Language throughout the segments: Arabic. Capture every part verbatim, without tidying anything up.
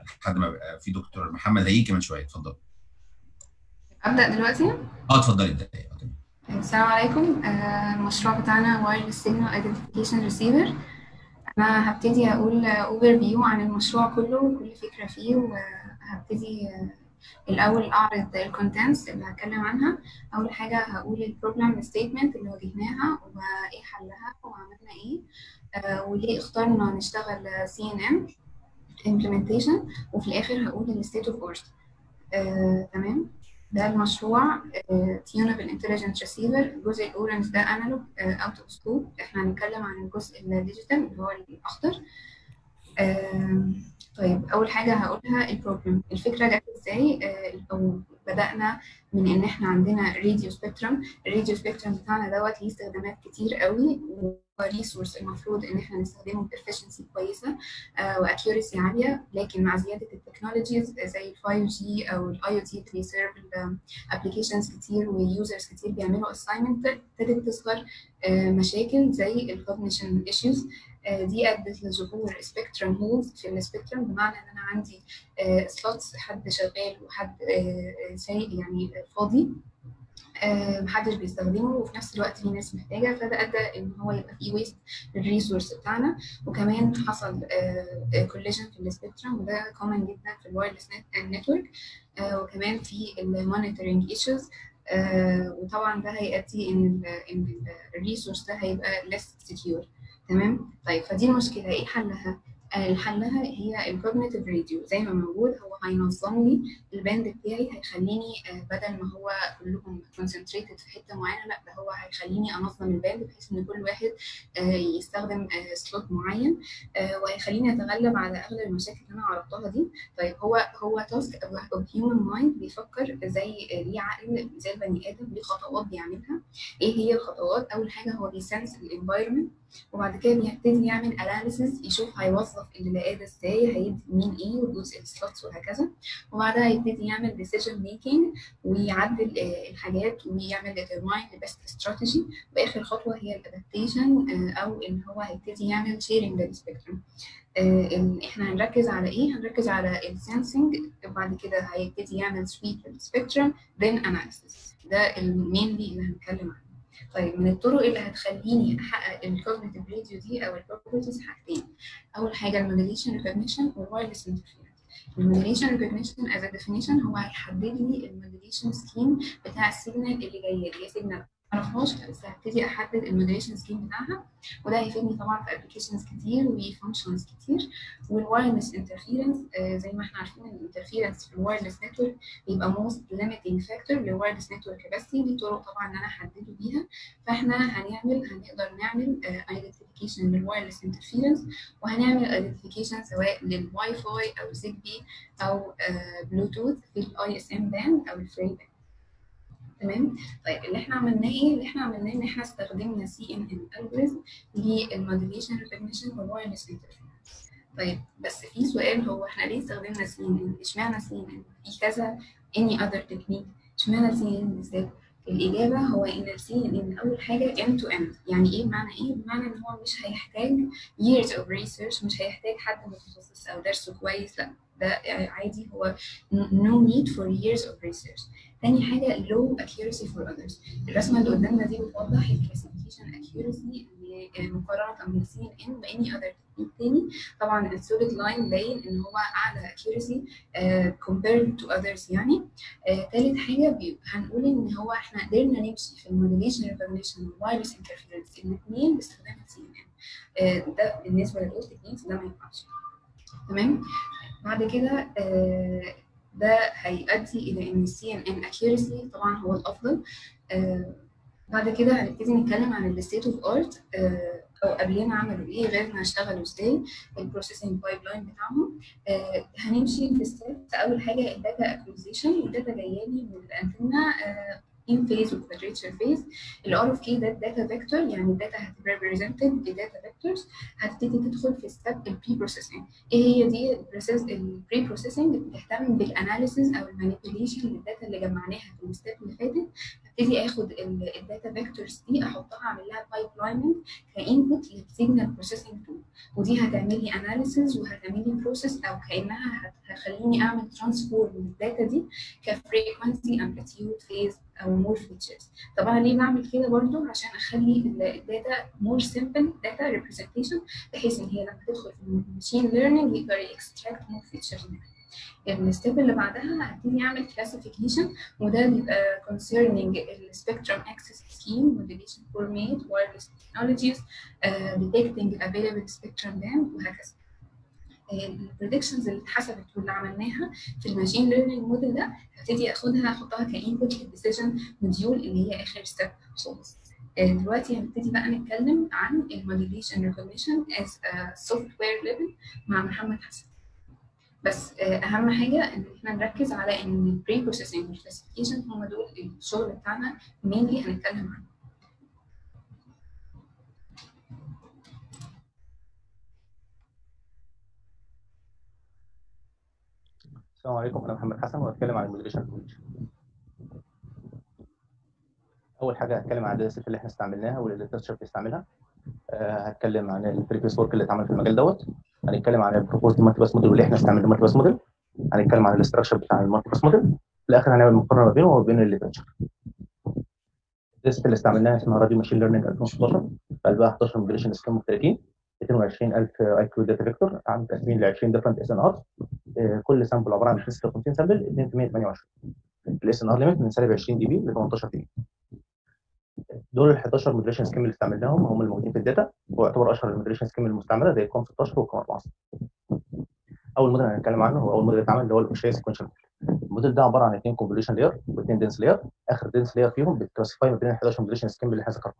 لحد ما يبقى في دكتور محمد هيجي كمان شويه. اتفضل. أبدأ دلوقتي. اه اتفضلي ابدأي. آه، تمام. السلام عليكم. آه، المشروع بتاعنا Wireless Signal Identification Receiver. أنا هبتدي أقول اوفر فيو عن المشروع كله وكل فكرة فيه، وهبتدي آه، الأول أعرض الكونتنتس اللي هتكلم عنها. أول حاجة هقول البروبلم ستيتمنت اللي واجهناها وإيه حلها وعملنا إيه، آه، وليه اخترنا نشتغل سي إن إن implementation، وفي الآخر هقول الستيت اوف ارت. آه، تمام. ده المشروع تيونبل انتليجنت ريسيفر. الجزء الاورنج ده انالوج اوت اوف سكوب. احنا هنتكلم عن الجزء الديجيتال اللي هو الاخضر. آه، طيب اول حاجه هقولها البروبلم. الفكره جت ازاي؟ آه، او بدانا من ان احنا عندنا راديو سبيكترم. الراديو سبيكترم بتاعنا دوت ليه استخدامات كتير قوي، وريسورس المفروض ان احنا نستخدمه بافشنسي كويسه واكيورسي عاليه. لكن مع زياده التكنولوجيز زي ال فايف جي او الاي او تي بيسيرف ابلكيشنز كتير ويوزرز كتير بيعملوا اساينمنت، ابتدت تظهر آه، مشاكل زي الكوجنيشن ايشوز. آه، دي ادت لظهور سبيكترم هولز في السبيكترم، بمعنى ان انا عندي سلوتس، حد شغال وحد آه، سايق يعني فاضي، آه، محدش بيستخدمه، وفي نفس الوقت في ناس محتاجه. فده ادى ان هو يبقى فيه ويست للريسورس بتاعنا. وكمان حصل كوليجن في السبيكترم، وده كومن جدا في الوايرلس نتورك. وكمان في المونيتورنج ايشوز. وطبعا ده هيؤدي ان ال ان الريسورس ده هيبقى less secure. تمام. طيب فدي المشكله، ايه حلها؟ آه، حلها هي الكوجنيتيف راديو. زي ما موجود، هو هينظم لي الباند بتاعي، هيخليني آه، بدل ما هو كلهم concentrated في حته معينه، لا ده هو هيخليني انظم الباند بحيث ان كل واحد آه، يستخدم سلوت معين، آه، وهيخليني اتغلب على اغلب المشاكل اللي انا عرضتها دي. طيب هو هو تاسك او هيومن مايند بيفكر زي آه، ليه عقل زي البني ادم، ليه خطوات بيعملها. ايه هي الخطوات؟ اول حاجه هو بيسنس الانفايرمنت، وبعد كده بيبتدي يعمل اناليسيس، يشوف هيوظف اللي لقاه ده ازاي، هيدي مين ايه، وجزء السلوتس وهكذا. وبعدها يبتدي يعمل decision making ويعدل آه، الحاجات ويعمل determine the best strategy. واخر خطوه هي الادابتيشن، او ان هو هيبتدي يعمل sharing للسبيكترم. احنا هنركز على ايه؟ هنركز على السنسنج، وبعد كده هيبتدي يعمل سويب للسبيكترم then analysis. ده المينلي اللي هنتكلم عنه. طيب من الطرق اللي هتخليني احقق الكوجنيتيف راديو دي او البروبرتيز حاجتين. اول حاجه الموديليشن ريكوجنيشن والوايرلس انترفيرنس. الموديليشن ريكوجنيشن از ديفينيشن هو هيحدد لي الموديليشن سكيم بتاع السيجنال اللي جايه لي. هي سيجنال ما اعرفهاش، بس هبتدي احدد الموديليشن سكيم بتاعها، وده هيفيدني طبعا في ابلكيشنز كتير وفانكشنز كتير. والوايرلس انترفيرنس، زي ما احنا عارفين ان الانترفيرنس في الوايرلس نتورك بيبقى موست ليميتنج فاكتور للوايرلس نتورك كاباسيتي. دي طرق طبعا ان انا احدده بيها. فاحنا هنعمل هنقدر نعمل ايدنتيفيكيشن للوايرلس انترفيرنس، وهنعمل ايدنتيفيكيشن سواء للواي فاي او زيجبي او بلوتوث في الاي اس ام باند او الفري باند. تمام. طيب اللي احنا عملناه ايه؟ اللي احنا عملناه ان احنا استخدمنا سي ان ان الجوريزم للموديليشن ريكوجنيشن والوايرلس انترفيرنس. طيب بس في سؤال، هو احنا ليه استخدمنا سي ان ان؟ اشمعنى سي ان ان؟ في كذا اني اذر تكنيك، اشمعنى سي ان ان بالذات؟ الإجابة هو إن السي إن إن أول حاجة end to end. يعني إيه؟ بمعنى إيه؟ بمعنى إن هو مش هيحتاج years of research، مش هيحتاج حد متخصص أو درسه كويس، لا ده عادي، هو no need for years of research. تاني حاجة low accuracy for others. الرسمة اللي قدامنا دي بتوضح ال classification accuracy مقارنة بالسي إن إن وأني other تكنيك تاني. طبعا السوليد لاين باين إن هو أعلى accuracy uh, compared to others يعني. آه، تالت حاجة بي- هنقول إن هو إحنا قدرنا نمشي في الموديليشن ريكوجنيشن والوايرلس انترفيرنس الاثنين باستخدام السي إن إن. ده بالنسبة للأول تكنيكس ده ما ينفعش. تمام. بعد كده آه، ده هيؤدي إلى إن السي إن إن accuracy طبعا هو الأفضل. آه، بعد كده هنبتدي نتكلم عن الستيت اوف ارت، او قبلنا عملوا ايه، غيرنا اشتغلوا ازاي، البروسيسنج بايب لاين بتاعهم. آه، هنمشي بالستيبس. اول حاجه الداتا اكوزيشن. الداتا جايه لي من الانتنه ان فيز وكوادريتشر فيز. الار اوف كي ده الداتا فيكتور، يعني الداتا هتبقى ريبريزنتد بداتا فيكتورز. هتبتدي تدخل في ستيب البري بروسيسنج. ايه هي دي البروسيس؟ البري بروسيسنج بتهتم بالاناليسيز او المانيبيوليشن للداتا اللي جمعناها في الستيب اللي فاتت، ابتدي اخد الداتا فيكتورز دي احطها اعمل لها بايب لايننج كانبوت للسيجنال بروسيسنج تول، ودي هتعمل لي اناليسيز وهتعمل لي بروسيس، او كانها هتخليني اعمل ترانسفورم للداتا دي كفريكونسي امبليتيود فيز او مور فيتشرز. طب انا ليه بعمل كده برضو؟ عشان اخلي الداتا مور سمبل داتا ريبريزنتيشن، بحيث ان هي لما تدخل في الماشين ليرنينج يقدر يكستراكت مور فيتشرز منها. الستيب اللي بعدها هبتدي اعمل كلاسيفيكيشن، وده بيبقى concerning السبيكترم اكسس سكيم modulation format wireless technologies uh, detecting available spectrum band وهكذا. البريدكشنز اللي اتحسبت واللي عملناها في الماشين ليرنينج موديل ده هبتدي اخدها احطها كانبوت للديسيجن موديول اللي هي اخر ستيب خالص. دلوقتي هنبتدي بقى نتكلم عن الموديليشن ريكوجنيشن از سوفت وير ليفل مع محمد حسن. بس اهم حاجه ان احنا نركز على ان البري بروسيسنج والكلاسيفيكيشن هم دول الشغل بتاعنا مينلي هنتكلم عنه. السلام عليكم، انا محمد حسن وهتكلم عن الموديليشن ريكوجنيشن. اول حاجه هتكلم عن الداتا سيت اللي احنا استعملناها واللي التستر بيستعملها. أه هتكلم عن البريفيس ورك اللي اتعمل في المجال دوت. هنتكلم عن البروبوزد مالتي باس موديل واللي احنا استعملنا مالتي باس موديل. هنتكلم عن الاستراكشر بتاع المالتي باس موديل. في الاخر هنعمل مقارنه ما بينه وبين الليترشر. الداتا سيت اللي استعملناها اسمها راديو ماشين ليرنينج ألفين وستاشر، في قلبها احداشر موديليشن سكيم مختلفين، مئتين وعشرين ألف اي كيو داتا فيكتور، عن تقسيم ل عشرين ديفرنت اس ان ار. كل سامبل عباره عن ستة وخمسين سامبل، اتنين في مية وتمنية وعشرين. الاس ان ار ليميت من سالب عشرين دي بي ل تمنتاشر دي بي. دول ال حداشر موديليشن سكيم اللي استعملناهم هم الموجودين في الداتا، واعتبر اشهر الموديليشن سكيم المستعمله زي كوم ستاشر وكوم أربعة. اول موديل هنتكلم عنه هو اول موديل اتعمل اللي هو الاوشيا سيكونشال موديل. الموديل ده عباره عن اثنين كونفوليوشن لاير واثنين دنس لاير. اخر دنس لاير فيهم بتكلاسيفاي ما بين ال حداشر موديليشن سكيم اللي احنا ذكرناهم.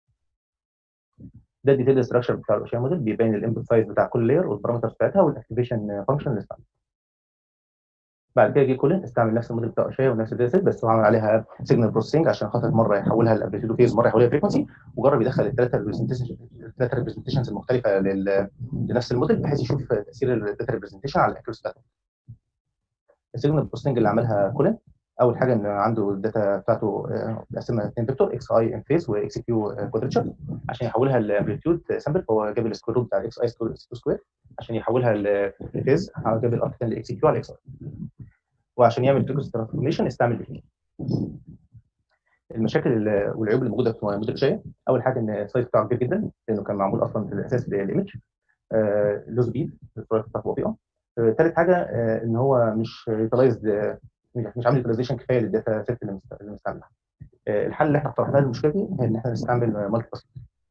ده الديتيل ستراكشر بتاع الاوشيا موديل، بيبين الانبوت سايز بتاع كل لاير والبارامترز بتاعتها والاكتيفيشن فانكشن اللي استعمل. بعد كده جه كولين استعمل نفس الموديل بتاع اوشيا ونفس الداتا سيت، بس هو عمل عليها سيجنال بروسيسنج عشان خاطر مره يحولها لامبليتيود فيز، مره يحولها لفريكونسي، وجرب يدخل الثلاثه ريبريزنتيشن الثلاثه ريبريزنتيشنز المختلفه لل... لنفس الموديل بحيث يشوف تاثير الداتا ريبريزنتيشن على الاكيورسي بتاعته. السيجنال بروسيسنج اللي عملها كولين، اول حاجه ان عنده الداتا بتاعته مقسمه اثنين فيكتور، اكس اي ان فيز واكس كيو كوادريتشر، عشان يحولها لامبليتيود سامبل هو جاب السكوير روت بتاع الاكس اي سكوير، عشان يحولها لفيز جاب الارك لاكس كيو على اكس اي، وعشان يعمل فريكونسي ترانسفورميشن استعمل بي. المشاكل والعيوب اللي موجوده في موديل اوشيا، اول حاجه ان السايز بتاعه كبير جدا لانه كان معمول اصلا في الاساس للايمج، لو سبيد السرعه بتاعته بطيئه. ثالث حاجه آه ان هو مش يوتلايزد، مش عامل يوتلايزيشن كفايه للداتا سيت اللي مستعملها. آه الحل اللي احنا اقترحناه للمشكله دي هي ان احنا نستعمل مالتي باس.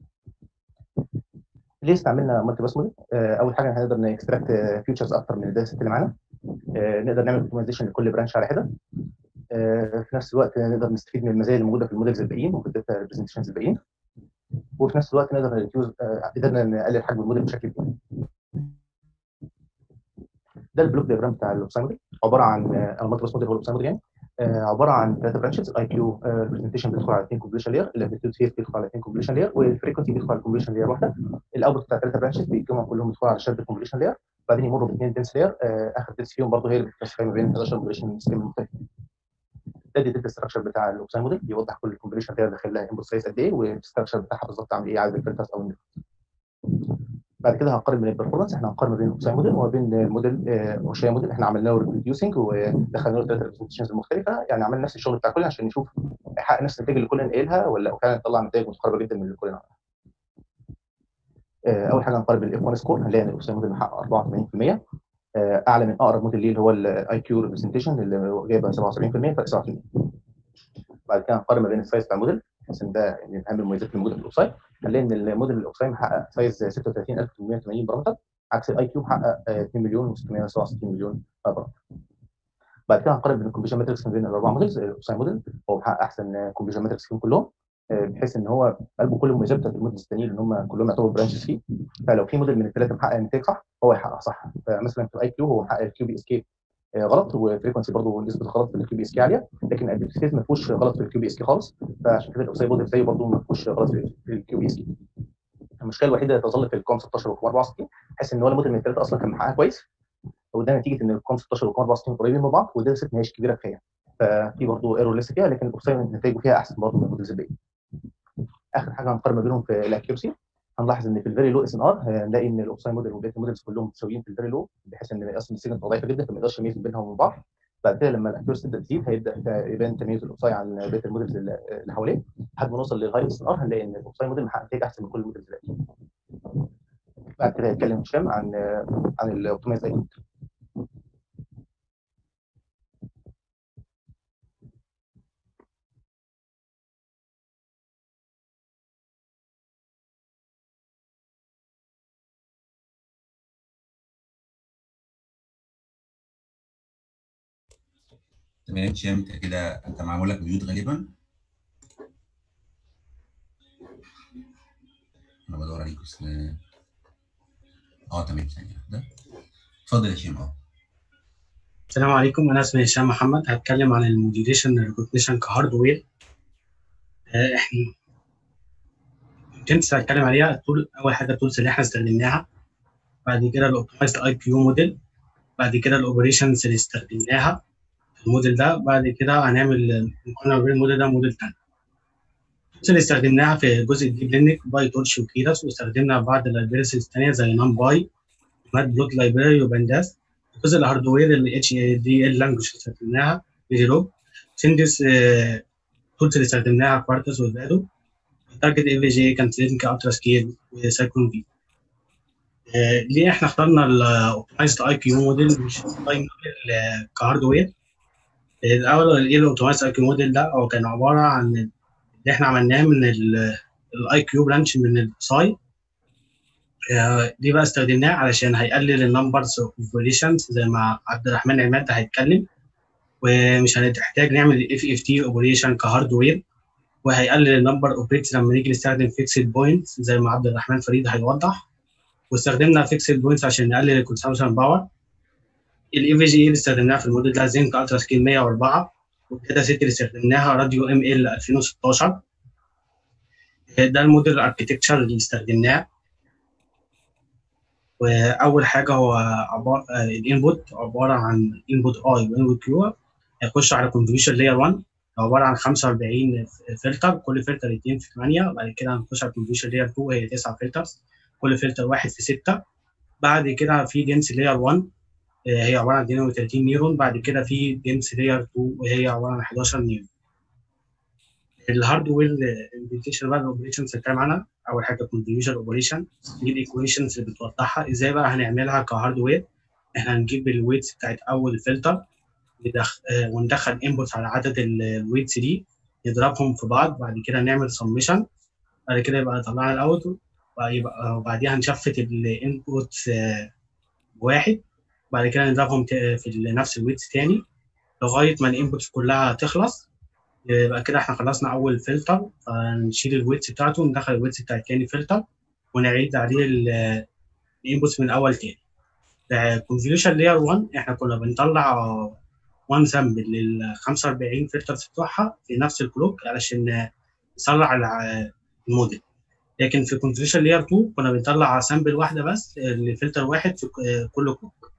ليه استعملنا مالتي باس موديل؟ آه اول حاجه هنقدر نكستراكت فيوتشرز اكتر من الداتا سيت اللي معانا، آه نقدر نعمل اوبتمايزيشن لكل برانش على حده، آه في نفس الوقت نقدر نستفيد من المزايا اللي موجوده في الموديلز الباقيين وفي الداتا ريبريزنتيشنز الباقيين، وفي نفس الوقت نقدر نريديوز آه قدرنا نقلل حجم الموديل بشكل كبير. ده البلوك دياجرام بتاع الاوبساي موديل، عباره عن او المالتي باس موديل هو الاوبساي موديل يعني، آه عباره عن ثلاثه برانشز. الاي كيو ريبريزنتيشن بيدخل على اثنين كونفوليوشن لاير، الامبليتيود فيز بيدخل على اثنين كونفوليوشن لاير، والفريكونسي بيدخل على كونفوليوشن لاير واحده. الاوتبوت بتاع ثلاثه برانشز بيتجمعوا كلهم يدخلوا على شد كونفوليوشن لاير، بعدين يمروا باثنين دنس لاير، آه اخر دنس فيهم برضه هي اللي بتكلاسيفاي ما بين حداشر كونفوليوشن سكيم مختلفين. ده الداتا ستراكشر بتاع الاوبساي موديل، بيوضح كل كونفوليوشن لاير داخل لها انبوت سايز قد ايه والستراكشر بتاعها بالظبط عامل ايه، عدد الفلترز او النيرف. بعد كده هنقارن بين البرفورمانس، احنا هنقارن بين الاوبساي موديل وما بين الموديل اوشيا موديل. احنا عملنا له ريديوسنج ودخلنا له ثلاثه ريبريزنتيشنز المختلفه، يعني عملنا نفس الشغل بتاع كل عشان نشوف حقق نفس النتائج اللي كلنا قايلها ولا فعلا طلع نتائج متقاربه جدا من اللي كلنا عملها. اول حاجه هنقارن بالاف واحد سكور، هنلاقي ان الاوبساي موديل محقق اربعة وثمانين بالمية، اعلى من اقرب موديل ليه اللي هو الاي كيو ريبريزنتيشن اللي جايبه سبعة وسبعين بالمية، فرق سبعة بالمية. بعد كده هنقارن ما بين السايز بتاع الموديل، بحيث ان ده من اهم المميزات اللي موجوده في الاوبساي. هنلاقي ان الموديل الاوبساي محقق سايز ستة وثلاثين ألف وثمانمية وثمانين بارامتر، عكس الاي كيو محقق اتنين مليون وستمية وسبعة وستين مليون بارامتر. بعد كده هنقارن بين الكونفيجن ماتريكس ما بين الاربع موديلز. الاوبساي موديل هو محقق احسن كونفيجن ماتريكس فيهم كلهم، بحيث ان هو قلبه كل المميزات بتاعت الموديلز الثانيين ان هم كلهم يعتبروا برانشز فيه. فلو في موديل من الثلاثه محقق النتائج صح هو هيحقق صح. فمثلا في الاي كيو هو محقق الكيو بي اس كي غلط، وفريكونسي برضه نسبه الغلط في الكيو بي اس كي عاليه، لكن الابيليتيز ما فيهوش غلط في الكيو بي اس كي خالص، فعشان كده الاوبساي موديل زيه برضه ما فيهوش غلط في الكيو بي اس كي. المشكله الوحيده تظل في الكوم ستاشر وكوم أربعة وستين، بحيث ان هو الموديل من الثلاثه اصلا كان محققها كويس، وده نتيجه ان الكوم ستاشر وكوم أربعة وستين قريبين من بعض والداتا سيت ما هيش كبيره كفايه. ففي برضه ايرور لسه فيها، لكن الاوبساي نتائجه فيها احسن برضه من المودلز الباقيه. اخر حاجه هنقارن ما بينهم في الاكيورسي، هنلاحظ ان في الفيري لو اس ان ار هنلاقي ان الاوبساي موديل وبقيه المودلز كلهم متساويين في الفيري لو، بحيث ان اصلا السيجنال ضعيفه جدا فما يقدرش يميز بينهم وبين بعض. بعد كده لما الاكيورسي تبدا تزيد هيبدا يبان تمييز الاوبساي عن بقيه المودلز اللي حواليه، لحد ما نوصل للهاي اس ان ار هنلاقي ان الاوبساي موديل محقق نتائج احسن من كل المودلز الباقيه. بعد كده هيتكلم هشام عن عن الاوبتمايز اي. تمام هشام، انت كده انت معمول لك ميوت غالبا. انا بدور عليك بس اه تمام ثانيه واحده. اتفضل يا هشام. اه السلام عليكم، انا اسمي هشام محمد. هتكلم عن الموديوليشن ريكوجنيشن كهاردوير. آه، احنا كنت هتكلم عليها طول. اول حاجه التولز اللي احنا استخدمناها، بعد كده الاوبتمايزد اي كيو موديل، بعد كده الاوبريشنز اللي استخدمناها في الموديل ده، بعد كده هنعمل مقارنه بين الموديل ده وموديل ثاني. التولز اللي استخدمناها في جزء الديب ليرنينج باي تورش وكيراس، واستخدمنا بعض اللايبريز الثانيه زي نام باي، مات بلوت لايبراري، وبانداس. الجزء الهاردوير اللي اتش دي ال لانجوج استخدمناها فيجيلوج، سندس. التولز اللي استخدمناها كوارتز وفادو. تارجت اي في جي كانت لينك الترا سكيل وسايكون في. آه ليه احنا اخترنا الاوبتمايزد اي كيو موديل مش الاي موديل آه كهاردوير؟ آه الاول ايه الاوبتمايزد اي كيو موديل ده؟ هو كان عباره عن اللي احنا عملناه من الاي كيو برانش من الساي. آه ليه بقى استخدمناه؟ علشان هيقلل النمبرز اوف فاليشنز زي ما عبد الرحمن عماد هيتكلم، ومش هنحتاج نعمل اف اف تي اوبريشن كهاردوير، وهيقلل النمبر اوف بيتس لما نيجي نستخدم فيكسد بوينتس زي ما عبد الرحمن فريد هيوضح. واستخدمنا فيكسد بوينتس عشان نقلل الكونسامشن باور. الاي في جي اللي استخدمناها في الموديل ده زنك الترا سكيل مية وأربعة، والداتا سيت اللي استخدمناها راديو ام ال ألفين وستاشر. ده الموديل اركتكتشر اللي استخدمناه. واول حاجه هو عباره الانبوت عباره عن انبوت اي وانبوت كيو، هيخش على كونفوليوشن لاير واحد عباره عن خمسة وأربعين فلتر، كل فلتر اتنين في ثمانية. بعد كده هنخش على كونفوليوشن لاير اتنين هي تسعة فلترز، كل فلتر واحد في ستة. بعد كده في دنس لاير واحد هي عباره عن اثنين وثلاثين نيورون. بعد كده في دنس لاير اتنين وهي عباره عن حداشر نيورون. الهاردوير امبلمنتيشن بقى الاوبريشنز هنتكلم عنها. اول حاجه كونفوليوشن اوبريشن، دي الايكويشنز اللي بتوضحها ازاي بقى هنعملها كهاردوير. احنا هنجيب الويتس بتاعت اول فلتر وندخل انبوتس على عدد الويتس دي، نضربهم في بعض، بعد كده نعمل سمشن، بعد كده يبقى طلعنا الاوت، وبعديها نشفت الانبوتس بواحد، بعد كده نضربهم في نفس الويتس تاني لغايه ما الانبوتس كلها تخلص. يبقى كده احنا خلصنا اول فلتر، فنشيل الويتس بتاعته وندخل الويتس بتاع التاني فلتر ونعيد عليه الانبوتس من الاول تاني. كونفوليوشن لاير واحد احنا كنا بنطلع واحد سامبل لل خمسة وأربعين فلترز بتوعها في نفس الكلوك علشان نسرع الموديل. لكن في كونفوليوشن لاير اتنين كنا بنطلع سامبل واحده بس لفلتر واحد في كل كلوك.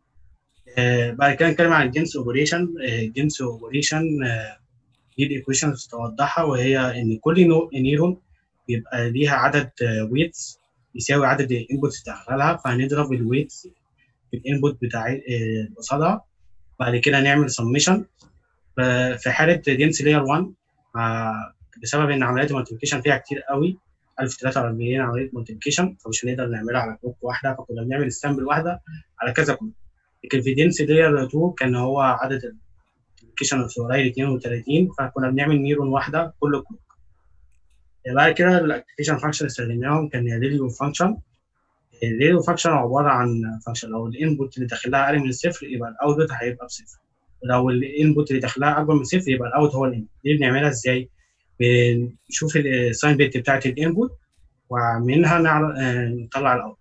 بعد كده نتكلم عن الجنس اوبريشن. الجنس اوبريشن دي الايكويشنز توضحها، وهي ان كل نيرون بيبقى ليها عدد ويتس يساوي عدد الانبوتس بتاعها، فهنضرب الويتس في الانبوت بتاع قصادها، بعد كده نعمل سمشن. في حاله دنس لاير واحد بسبب ان عمليات المالتيبيكيشن فيها كتير قوي، ألف وثلاثة وأربعين عمليه مالتيبيكيشن، فمش هنقدر نعملها على كلوك واحده، فكنا بنعمل السامبل واحده على كذا كلوك. لكن في دنس لاير اتنين كان هو عدد المالتيبيكيشن قليل اثنين وثلاثين، فكنا بنعمل نيرون واحده كل كلوك. بعد كده الاكتيفيشن فانكشن استخدمناهم كان ريليو فانكشن. الريليو فانكشن عباره عن فانكشن لو الانبوت اللي داخلها اقل من الصفر يبقى الاوتبوت هيبقى بصفر، ولو الانبوت اللي داخلها اكبر من صفر يبقى الاوت هو الانبوت. دي بنعملها ازاي؟ بنشوف الساين بيت بتاعت الانبوت ومنها نطلع الاوت.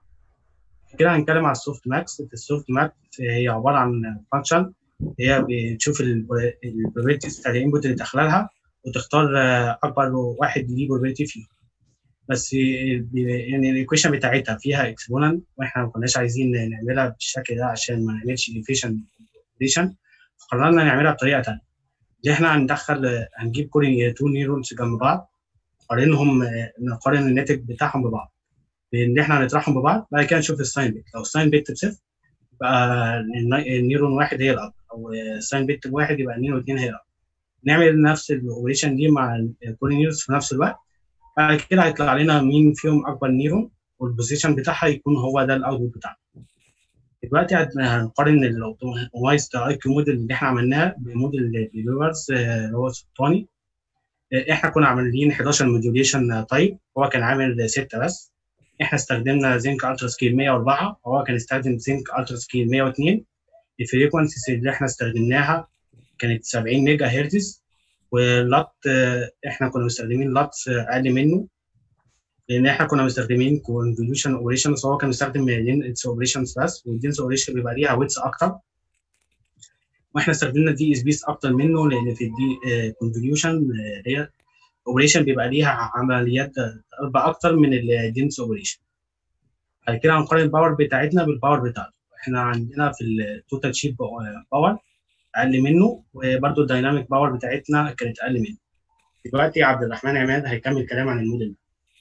كده هنتكلم على السوفت ماكس. السوفت ماكس هي عباره عن فانكشن هي بتشوف البروبابيلتيز بتاعت الانبوت اللي داخلها وتختار اكبر واحد ليه بروبابيلتي فيه. بس يعني الايكويشن بتاعتها فيها اكسبوننت، واحنا ما كناش عايزين نعملها بالشكل ده عشان ما نعملش ديفيشن اوبريشن، قررنا نعملها بطريقه ثانيه، دي احنا هندخل هنجيب كل تو نيورونز جنب بعض، نقارنهم، نقارن الناتج بتاعهم ببعض، بان احنا هنطرحهم ببعض، بعد كده نشوف الساين بيت. لو الساين بيت بصفر يبقى النيورون واحد هي الاكبر، او الساين بيت بواحد يبقى النيورون اثنين هي الاكبر. نعمل نفس الاوبريشن دي مع كل نيورونز في نفس الوقت، بعد كده هيطلع لنا مين فيهم اكبر نيرون، والبوزيشن بتاعها يكون هو ده الاوتبوت بتاعنا. دلوقتي هنقارن الاوبتمايزد اي كيو موديل اللي احنا عملناها بموديل بيبرز اللي هو السلطاني. احنا كنا عاملين احداشر موديوليشن تايب، هو كان عامل ستة بس. احنا استخدمنا زنك الترا سكيل مية وأربعة، وهو كان استخدم زنك الترا سكيل مية واثنين. الفريكونسيز اللي احنا استخدمناها كانت سبعين ميجا هرتز، واللات احنا كنا مستخدمين لاتس اقل منه، لان احنا كنا مستخدمين كونفوليوشن اوبريشنز، هو كان مستخدم لينس اوبريشنز بس، والدينس اوبريشن بيبقى ليها ويتس اكتر، واحنا استخدمنا دي اس بيس اكتر منه، لان في الدي كونفوليوشن هي اوبريشن بيبقى ليها عمليات اربع اكتر من الدينس اوبريشن. بعد كده هنقارن الباور بتاعتنا بالباور بتاعته. احنا عندنا في التوتال شيب باور اقل منه، وبرده الدايناميك باور بتاعتنا كانت اقل منه. دلوقتي عبد الرحمن عماد هيكمل كلام عن الموديل.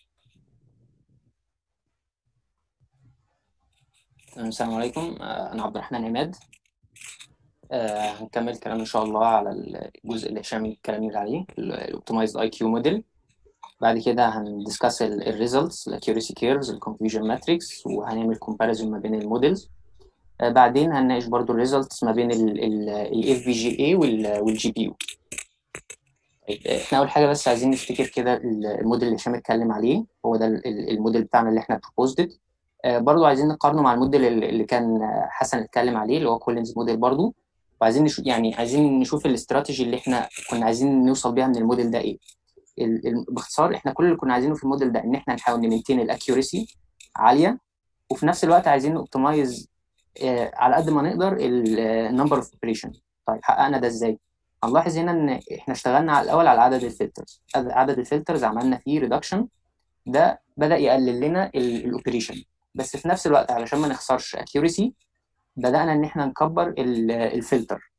السلام عليكم، انا عبد الرحمن عماد. آه هنكمل كلام ان شاء الله على الجزء اللي هشام اتكلم عليه، الاوبتمايزد اي كيو موديل. بعد كده هندسكاس الريزلتس، الاكيورسي كيرفز، الكونفيوجن ماتريكس، وهنعمل كومباريزون ما بين الموديلز. آه بعدين هنناقش برضو الريزلتس ما بين الاف بي جي اي والجي بي يو. طيب احنا اول حاجه بس عايزين نفتكر كده الموديل اللي هشام اتكلم عليه، هو ده الموديل بتاعنا اللي احنا بروبوزد. آه برضو عايزين نقارنه مع الموديل اللي كان حسن اتكلم عليه، اللي هو كولينز موديل برضو، وعايزين نشوف يعني عايزين نشوف الاستراتيجي اللي احنا كنا عايزين نوصل بيها من الموديل ده ايه. باختصار احنا كل اللي كنا عايزينه في الموديل ده ان احنا نحاول نمنتين الاكيوريسي عاليه، وفي نفس الوقت عايزين نوبتمايز آه على قد ما نقدر النمبر اوف اوبريشن. طيب حققنا ده ازاي؟ هنلاحظ هنا ان احنا اشتغلنا على الاول على عدد الفلترز، عدد الفلترز عملنا فيه ريدكشن، ده بدا يقلل لنا الاوبريشن، بس في نفس الوقت علشان ما نخسرش اكيوريسي بدانا ان احنا نكبر الفلتر.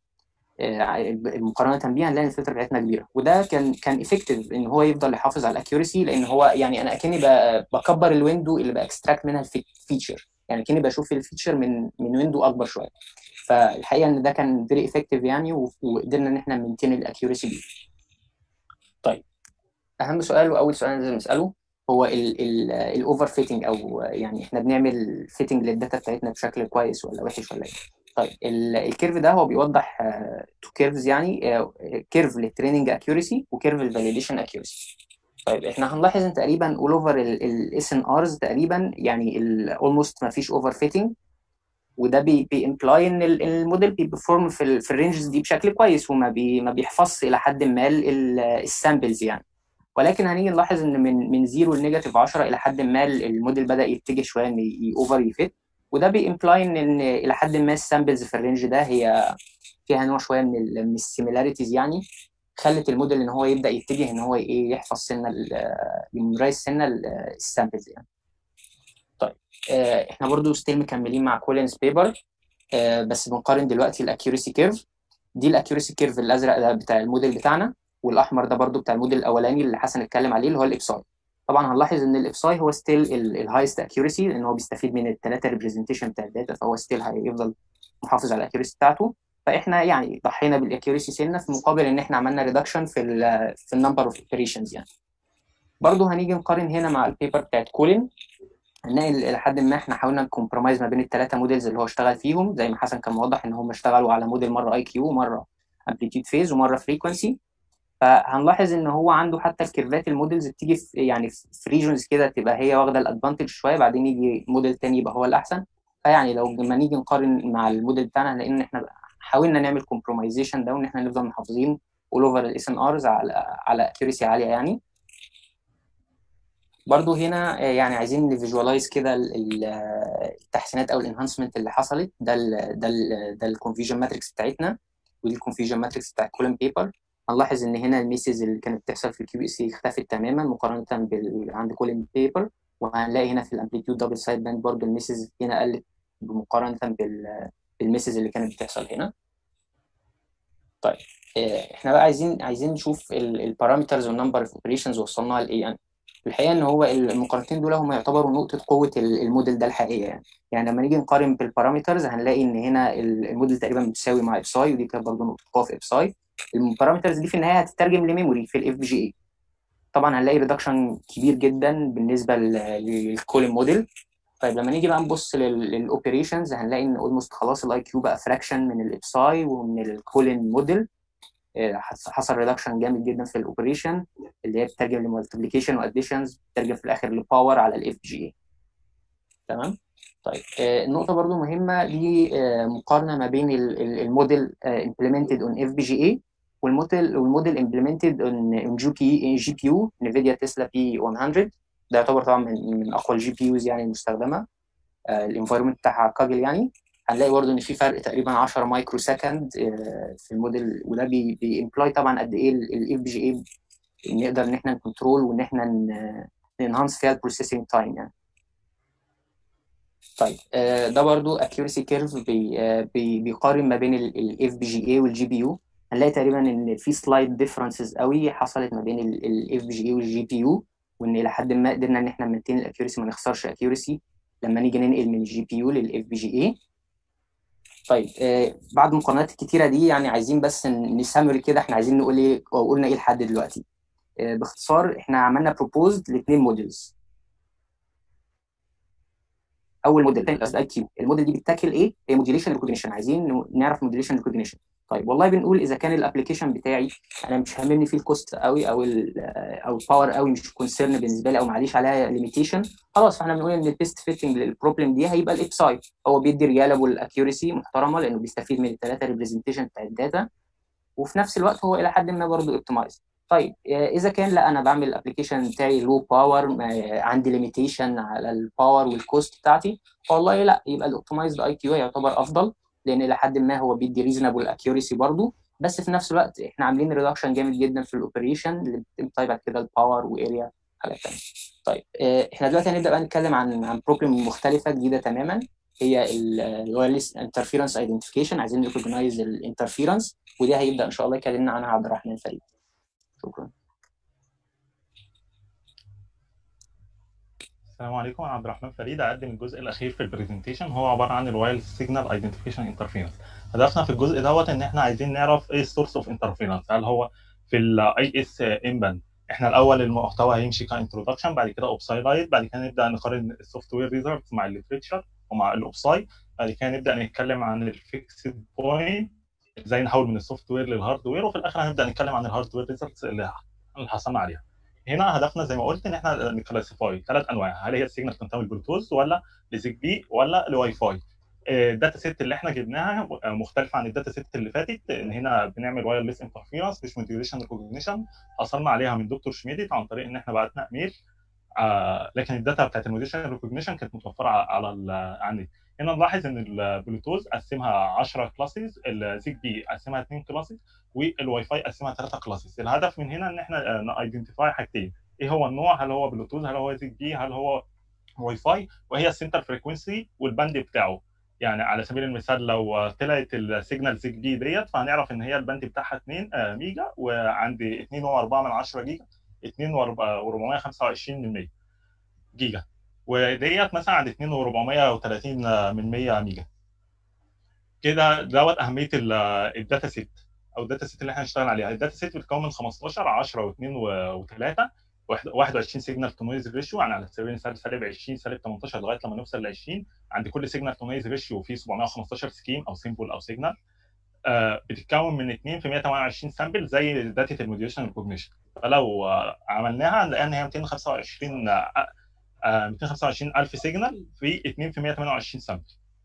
مقارنه بيها هنلاقي الفلتر بتاعتنا كبيره، وده كان كان افكتيف ان هو يفضل يحافظ على الاكيوريسي، لان هو يعني انا اكني بكبر الويندو اللي باكستراكت منها الفيتشر، يعني اكني بشوف الفيتشر من من ويندو اكبر شويه. فالحقيقه ان ده كان فيري افكتيف يعني، وقدرنا ان احنا نمنتين الاكيوريسي دي. طيب اهم سؤال واول سؤال لازم نساله هو الاوفر فيتنج، او يعني احنا بنعمل فيتنج للداتا بتاعتنا بشكل كويس ولا وحش ولا ايه؟ طيب الكيرف ده هو بيوضح تو كيرفز، يعني كيرف للتريننج اكيوريسي وكيرف للفاليديشن اكيوريسي. طيب احنا هنلاحظ ان تقريبا اول اوفر الاس ان ارز تقريبا يعني اولموست ما فيش اوفر فيتنج، وده بيمبلاي ان الموديل بيبرفورم في في الرينجز دي بشكل كويس، وما بي ما بيحفظش الى حد ما السامبلز يعني. ولكن هنيجي نلاحظ ان من من زيرو لنيجاتيف عشرة الى حد ما الموديل بدا يتجه شويه ان اوفر يفيت، وده بيمبلاي ان ان الى حد ما السامبلز في الرينج ده هي فيها نوع شويه من من السيميلاريتيز، يعني خلت الموديل ان هو يبدا يتجه ان هو ايه يحفظ سنه يمرايز سنه السامبلز يعني. طيب احنا برضو ستيل مكملين مع كولينز بيبر، بس بنقارن دلوقتي الاكيوريسي كيرف. دي الاكيوريسي كيرف الازرق ده بتاع الموديل بتاعنا، والاحمر ده برضو بتاع الموديل الاولاني اللي حسن اتكلم عليه اللي هو الابساي. طبعا هنلاحظ ان الابساي هو ستيل الهايست اكيوريسي، لان هو بيستفيد من الثلاثه ريبريزنتيشن بتاع الداتا، فهو ستيل هيفضل محافظ على الاكيوريسي بتاعته. فاحنا يعني ضحينا بالاكيوريسي سنه في مقابل ان احنا عملنا ريدكشن في ال في النمبر اوف اوبريشنز يعني. برضو هنيجي نقارن هنا مع البيبر بتاعت كولين، هنلاقي لحد ما احنا حاولنا نكمبرومايز ما بين الثلاثه موديلز اللي هو اشتغل فيهم، زي ما حسن كان موضح ان هم اشتغلوا على موديل مره اي كيو ومره امبليتيود فيز ومره فريكونسي. فهنلاحظ ان هو عنده حتى الكيرفات الموديلز بتيجي في يعني في ريجونز كده تبقى هي واخده الادفانتج شويه، بعدين يجي موديل ثاني يبقى هو الاحسن. فيعني لو لما نيجي نقارن مع الموديل بتاعنا هنلاقي ان احنا حاولنا نعمل كومبرومايزيشن ده، وان احنا نفضل محافظين اول اوفر الاس ان ارز على على اكيوريسي عاليه يعني. برضو هنا يعني عايزين نفيجوالايز كده التحسينات او الانهانسمنت اللي حصلت. ده ال ده ال ده الكونفيوجن ماتريكس بتاعتنا، ودي الكونفيوجن ماتريكس بتاع كولين بيبر. هنلاحظ ان هنا الميسز اللي كانت بتحصل في الكيو بي سي اختفت تماما مقارنه بال عند كولين بيبر، وهنلاقي هنا في الامبليتيود دبل سايد باند برضو الميسز هنا قلت مقارنه بال بالميسز اللي كانت بتحصل هنا. طيب احنا بقى عايزين عايزين نشوف البارامترز والنمبر اوف اوبريشنز وصلناها لايه يعني. الحقيقه ان هو المقارنتين دول هم يعتبروا نقطه قوه الموديل ده الحقيقيه يعني. يعني لما نيجي نقارن بالبارامترز هنلاقي ان هنا الموديل تقريبا بتساوي مع ابساي، ودي كانت برضه نقطه قوه في ابساي. البارامترز دي في النهايه هتترجم لميموري في الاف بي جي اي. طبعا هنلاقي ريدكشن كبير جدا بالنسبه للكولين موديل. طيب لما نيجي بقى نبص للاوبريشنز هنلاقي ان اولموست خلاص الاي كيو بقى فراكشن من الابساي ومن الكولين موديل. حصل ريدكشن جامد جدا في الاوبريشن اللي هي بتترجم لمالتيبليكيشن واديشنز، بتترجم في الاخر لباور على الاف جي اي. تمام. طيب النقطه برضو مهمه دي مقارنه ما بين الموديل implemented on اف بي جي اي والموديل والموديل implemented on جي بي جي بي يو نفيديا تسلا بي مية. ده يعتبر طبعا من من اقوى الجي بي يوز يعني المستخدمه. الانفايرمنت بتاعها كاجل يعني. هنلاقي برضه ان في فرق تقريبا عشرة مايكرو سكند في الموديل، وده بيمبلاي طبعا قد ايه الاف بي جي اي نقدر ان احنا نكنترول وان احنا ننهانس فيها البروسيسنج تايم يعني. طيب ده برضه اكيورسي كيرف بي بيقارن ما بين الاف بي جي اي والجي بي يو. هنلاقي تقريبا ان في سلايد ديفرنسز قوي حصلت ما بين الاف بي جي اي والجي بي يو، وان الى حد ما قدرنا ان احنا نمنتين الاكيورسي ما نخسرش اكيورسي لما نيجي ننقل من الجي بي يو للاف بي جي اي. طيب آه بعد المقارنات الكتيره دي يعني عايزين بس نسمري كده احنا عايزين نقول ايه او قلنا ايه لحد دلوقتي. آه باختصار احنا عملنا بروبوزد لاثنين موديلز. اول موديل الاي كيو، الموديل دي بتاكل ايه؟ هي موديليشن ريكوجنيشن. عايزين نعرف موديليشن ريكوجنيشن. طيب والله بنقول اذا كان الابلكيشن بتاعي انا مش هاممني فيه الكوست قوي او ال او الباور قوي، مش كونسيرن بالنسبه لي او معليش عليها ليميتيشن، خلاص فاحنا بنقول ان البيست فيتنج للبروبلم دي هيبقى الابساي. هو بيدي ريالابل اكيورسي محترمه لانه بيستفيد من الثلاثه ريبريزنتيشن بتاع الداتا، وفي نفس الوقت هو الى حد ما برضه اوبتمايز. طيب اذا كان لا انا بعمل الابلكيشن بتاعي لو باور، عندي ليميتيشن على الباور والكوست بتاعتي، والله لا يبقى الاوبتمايزد اي كيو يعتبر افضل، لان الى حد ما هو بيدي ريزونبل اكيورسي برضه، بس في نفس الوقت احنا عاملين ريدكشن جامد جدا في الاوبريشن اللي بتبقى بعد كده الباور واريا حاجات ثانيه. طيب احنا دلوقتي هنبدا بقى نتكلم عن عن بروبلم مختلفه جديده تماما، هي الوايرلس انترفيرنس ايدنتيفيكيشن. عايزين نريكوجنايز الانترفيرنس، ودي هيبدا ان شاء الله يكلمنا عنها عبد الرحمن فريد. شكرا. السلام عليكم، انا عبد الرحمن فريد. اقدم الجزء الاخير في البرزنتيشن، هو عباره عن الوايرلس سيجنال ايدنتيفيكيشن انترفيرنس. هدفنا في الجزء دوت ان احنا عايزين نعرف ايه السورس اوف انترفيرنس. هل هو في الاي اس ام باند؟ احنا الاول المحتوى هيمشي كانترودكشن، بعد كده اوبساي لايت، بعد كده نبدا نقارن السوفت وير ريزلتس مع الليتريتشر ومع الاوبساي، بعد كده نبدا نتكلم عن الفيكسد بوينت، ازاي نحول من السوفت وير للهاردوير، وفي الاخر هنبدا نتكلم عن الهاردوير ريزلتس اللي حصلنا عليها. هنا هدفنا زي ما قلت ان احنا نكلاسيفاي ثلاث انواع، هل هي السيجنال كونتامل بلوتوث ولا لزيجبي ولا لواي فاي. الداتا سيت اللي احنا جبناها مختلفه عن الداتا سيت اللي فاتت، ان هنا بنعمل وايرلس انترفيرنس مش موديوليشن ريكوجنيشن، حصلنا عليها من دكتور شميدت عن طريق ان احنا بعتنا ايميل، آه لكن الداتا بتاعت الموديوليشن ريكوجنيشن كانت متوفره على عندي. هنا نلاحظ ان البلوتوث قسمها عشرة كلاسز، الزيجبي قسمها اثنين كلاسز، والواي فاي قسمها ثلاثة كلاسز. الهدف من هنا ان احنا نايدنتيفاي حاجتين، ايه هو النوع، هل هو بلوتوث، هل هو زيجبي، هل هو واي فاي، وهي السنتر فريكوينسي والباند بتاعه. يعني على سبيل المثال لو طلعت السيجنال زيجبي ديت فهنعرف ان هي الباند بتاعها اتنين ميجا، وعندي اتنين فاصلة أربعة من عشرة جيجا، اتنين فاصلة أربعمية وخمسة وعشرين من مية جيجا، وديت مثلا عند اتنين فاصلة أربعمية وتلاتين من مية ميجا. كده دوت اهميه الداتا سيت او الداتا سيت اللي احنا هنشتغل عليها. الداتا سيت بتتكون من خمستاشر، عشرة و2 و3، واحد وعشرين سيجنال تو نويز ريشيو، يعني على سبيل المثال سالب عشرين سالب تمنتاشر لغايه لما نوصل ل عشرين. عند كل سيجنال تو نويز ريشيو في سبعمية وخمستاشر سكيم او سيمبل او سيجنال. آه بتتكون من اتنين في مية وتمنية وعشرين سامبل زي داتا الموديوليشن ريكوجنيشن. فلو آه عملناها هنلاقي ان هي ميتين وخمسة وعشرين آه آه ميتين وخمسة وعشرين ألف سيجنال في اتنين في مية وتمنية وعشرين سامبل.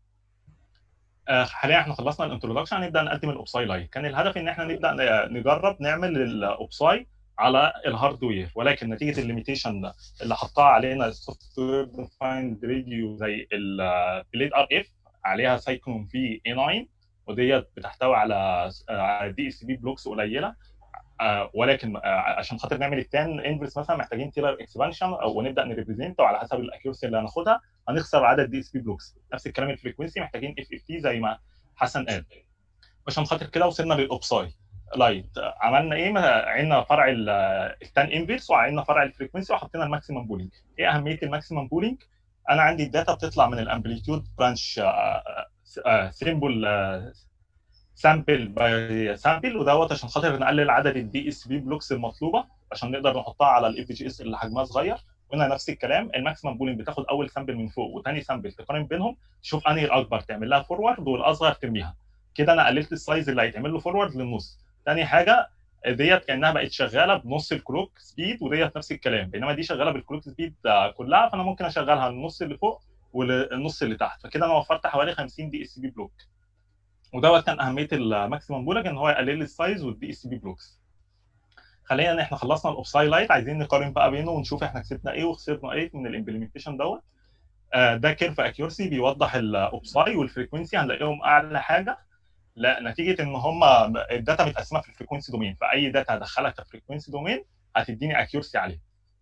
حاليا احنا خلصنا الانترودكشن، هنبدا نقدم الاوبساي لايت. كان الهدف ان احنا نبدا نجرب نعمل الاوبساي على الهاردوير، ولكن نتيجه الليميتيشن اللي حطها علينا السوفت وير ديفايند راديو زي البليد ار اف عليها سايكلون في اي تسعة، وديت بتحتوي على دي اس بي بلوكس قليله، ولكن عشان خاطر نعمل التان انفرس مثلا محتاجين تيلر اكسبانشن ونبدا نريبريزنت، وعلى حسب الاكيورسي اللي هناخدها هنخسر عدد دي اس بي بلوكس. نفس الكلام الفريكونسي محتاجين اف اف تي زي ما حسن قال. عشان خاطر كده وصلنا للاوبساي. لايت عملنا ايه؟ عندنا فرع التان انفيرس وعندنا فرع الفريكونسي وحطينا الماكسيمم بولينج. ايه اهميه الماكسيمم بولينج؟ انا عندي الداتا بتطلع من الامبليتيود برانش سيمبل سامبل باي سامبل، ودوت عشان خاطر نقلل عدد الدي اس بي بلوكس المطلوبه عشان نقدر نحطها على الاف جي اس اللي حجمها صغير. هنا نفس الكلام، الماكسيمم بولينج بتاخد اول سامبل من فوق وثاني سامبل تقارن بينهم، تشوف انهي الاكبر تعمل لها فورورد والاصغر ترميها. كده انا قللت السايز اللي هيتعمل له فورورد للنص. ثاني حاجه ديت كانها بقت شغاله بنص الكلوك سبيد، وديت نفس الكلام، بينما دي شغاله بالكلوك سبيد كلها، فانا ممكن اشغلها النص اللي فوق والنص اللي تحت، فكده انا وفرت حوالي خمسين دي اس بي بلوك. ودوت كان اهميه الماكسيمم بولينج، ان هو يقلل السايز والدي اس بي بلوكس. خلينا احنا خلصنا الاوبساي لايت، عايزين نقارن بقى بينه ونشوف احنا كسبنا ايه وخسرنا ايه من الامبلمنتيشن دوت. آه ده كيرف اكيورسي بيوضح الاوبساي والفريكونسي، هنلاقيهم اعلى حاجه، لا نتيجه ان هم الداتا متقسمه في الفريكونسي دومين، فاي داتا هدخلها كفريكونسي دومين هتديني اكيورسي عليه.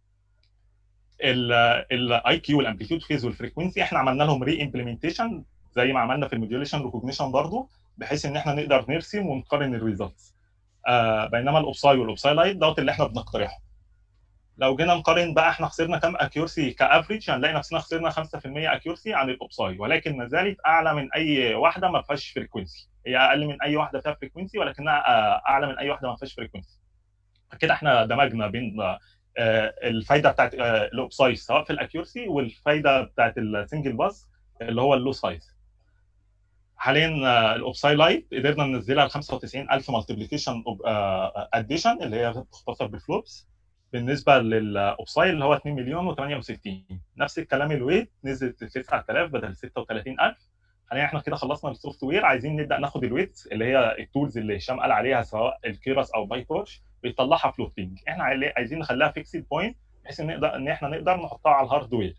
الاي كيو والامبليتيود فيز والفريكونسي احنا عملنا لهم ري امبلمنتيشن زي ما عملنا في الموديوليشن ريكوجنيشن برضو، بحيث ان احنا نقدر نرسم ونقارن الريزلتس. آه بينما الاوبساي والاوبساي لايت دوت اللي احنا بنقترحه. لو جينا نقارن بقى احنا خسرنا كام اكيورسي كافريج، هنلاقي نفسنا خسرنا خمسة في المية اكيورسي عن الاوبساي، ولكن ما زالت اعلى من اي واحده ما فيهاش فريكونسي. هي اقل من اي واحده فيها فريكونسي، ولكنها اعلى من اي واحده ما فيهاش فريكونسي. كده احنا دمجنا بين الفايده بتاعت الاوبساي سواء في الاكيورسي والفايده بتاعت السنجل باس اللي هو اللو سايز. حاليا الاوبساي لايت قدرنا ننزلها ل خمسة وتسعين ألف مالتيبليكيشن اديشن اللي هي بتختصر بالفلوبس، بالنسبه للاوبساي اللي هو اتنين مليون وتمانية وستين. نفس الكلام الويت نزلت ل تسعة آلاف بدل ستة وتلاتين ألف. حاليا احنا كده خلصنا السوفت وير، عايزين نبدا ناخد الويت اللي هي التولز اللي هشام قال عليها سواء الكيراس او باي تورش بيطلعها فلوتنج، احنا عايزين نخليها فيكسد بوينت بحيث ان نقدر ان احنا نقدر نحطها على الهاردوير.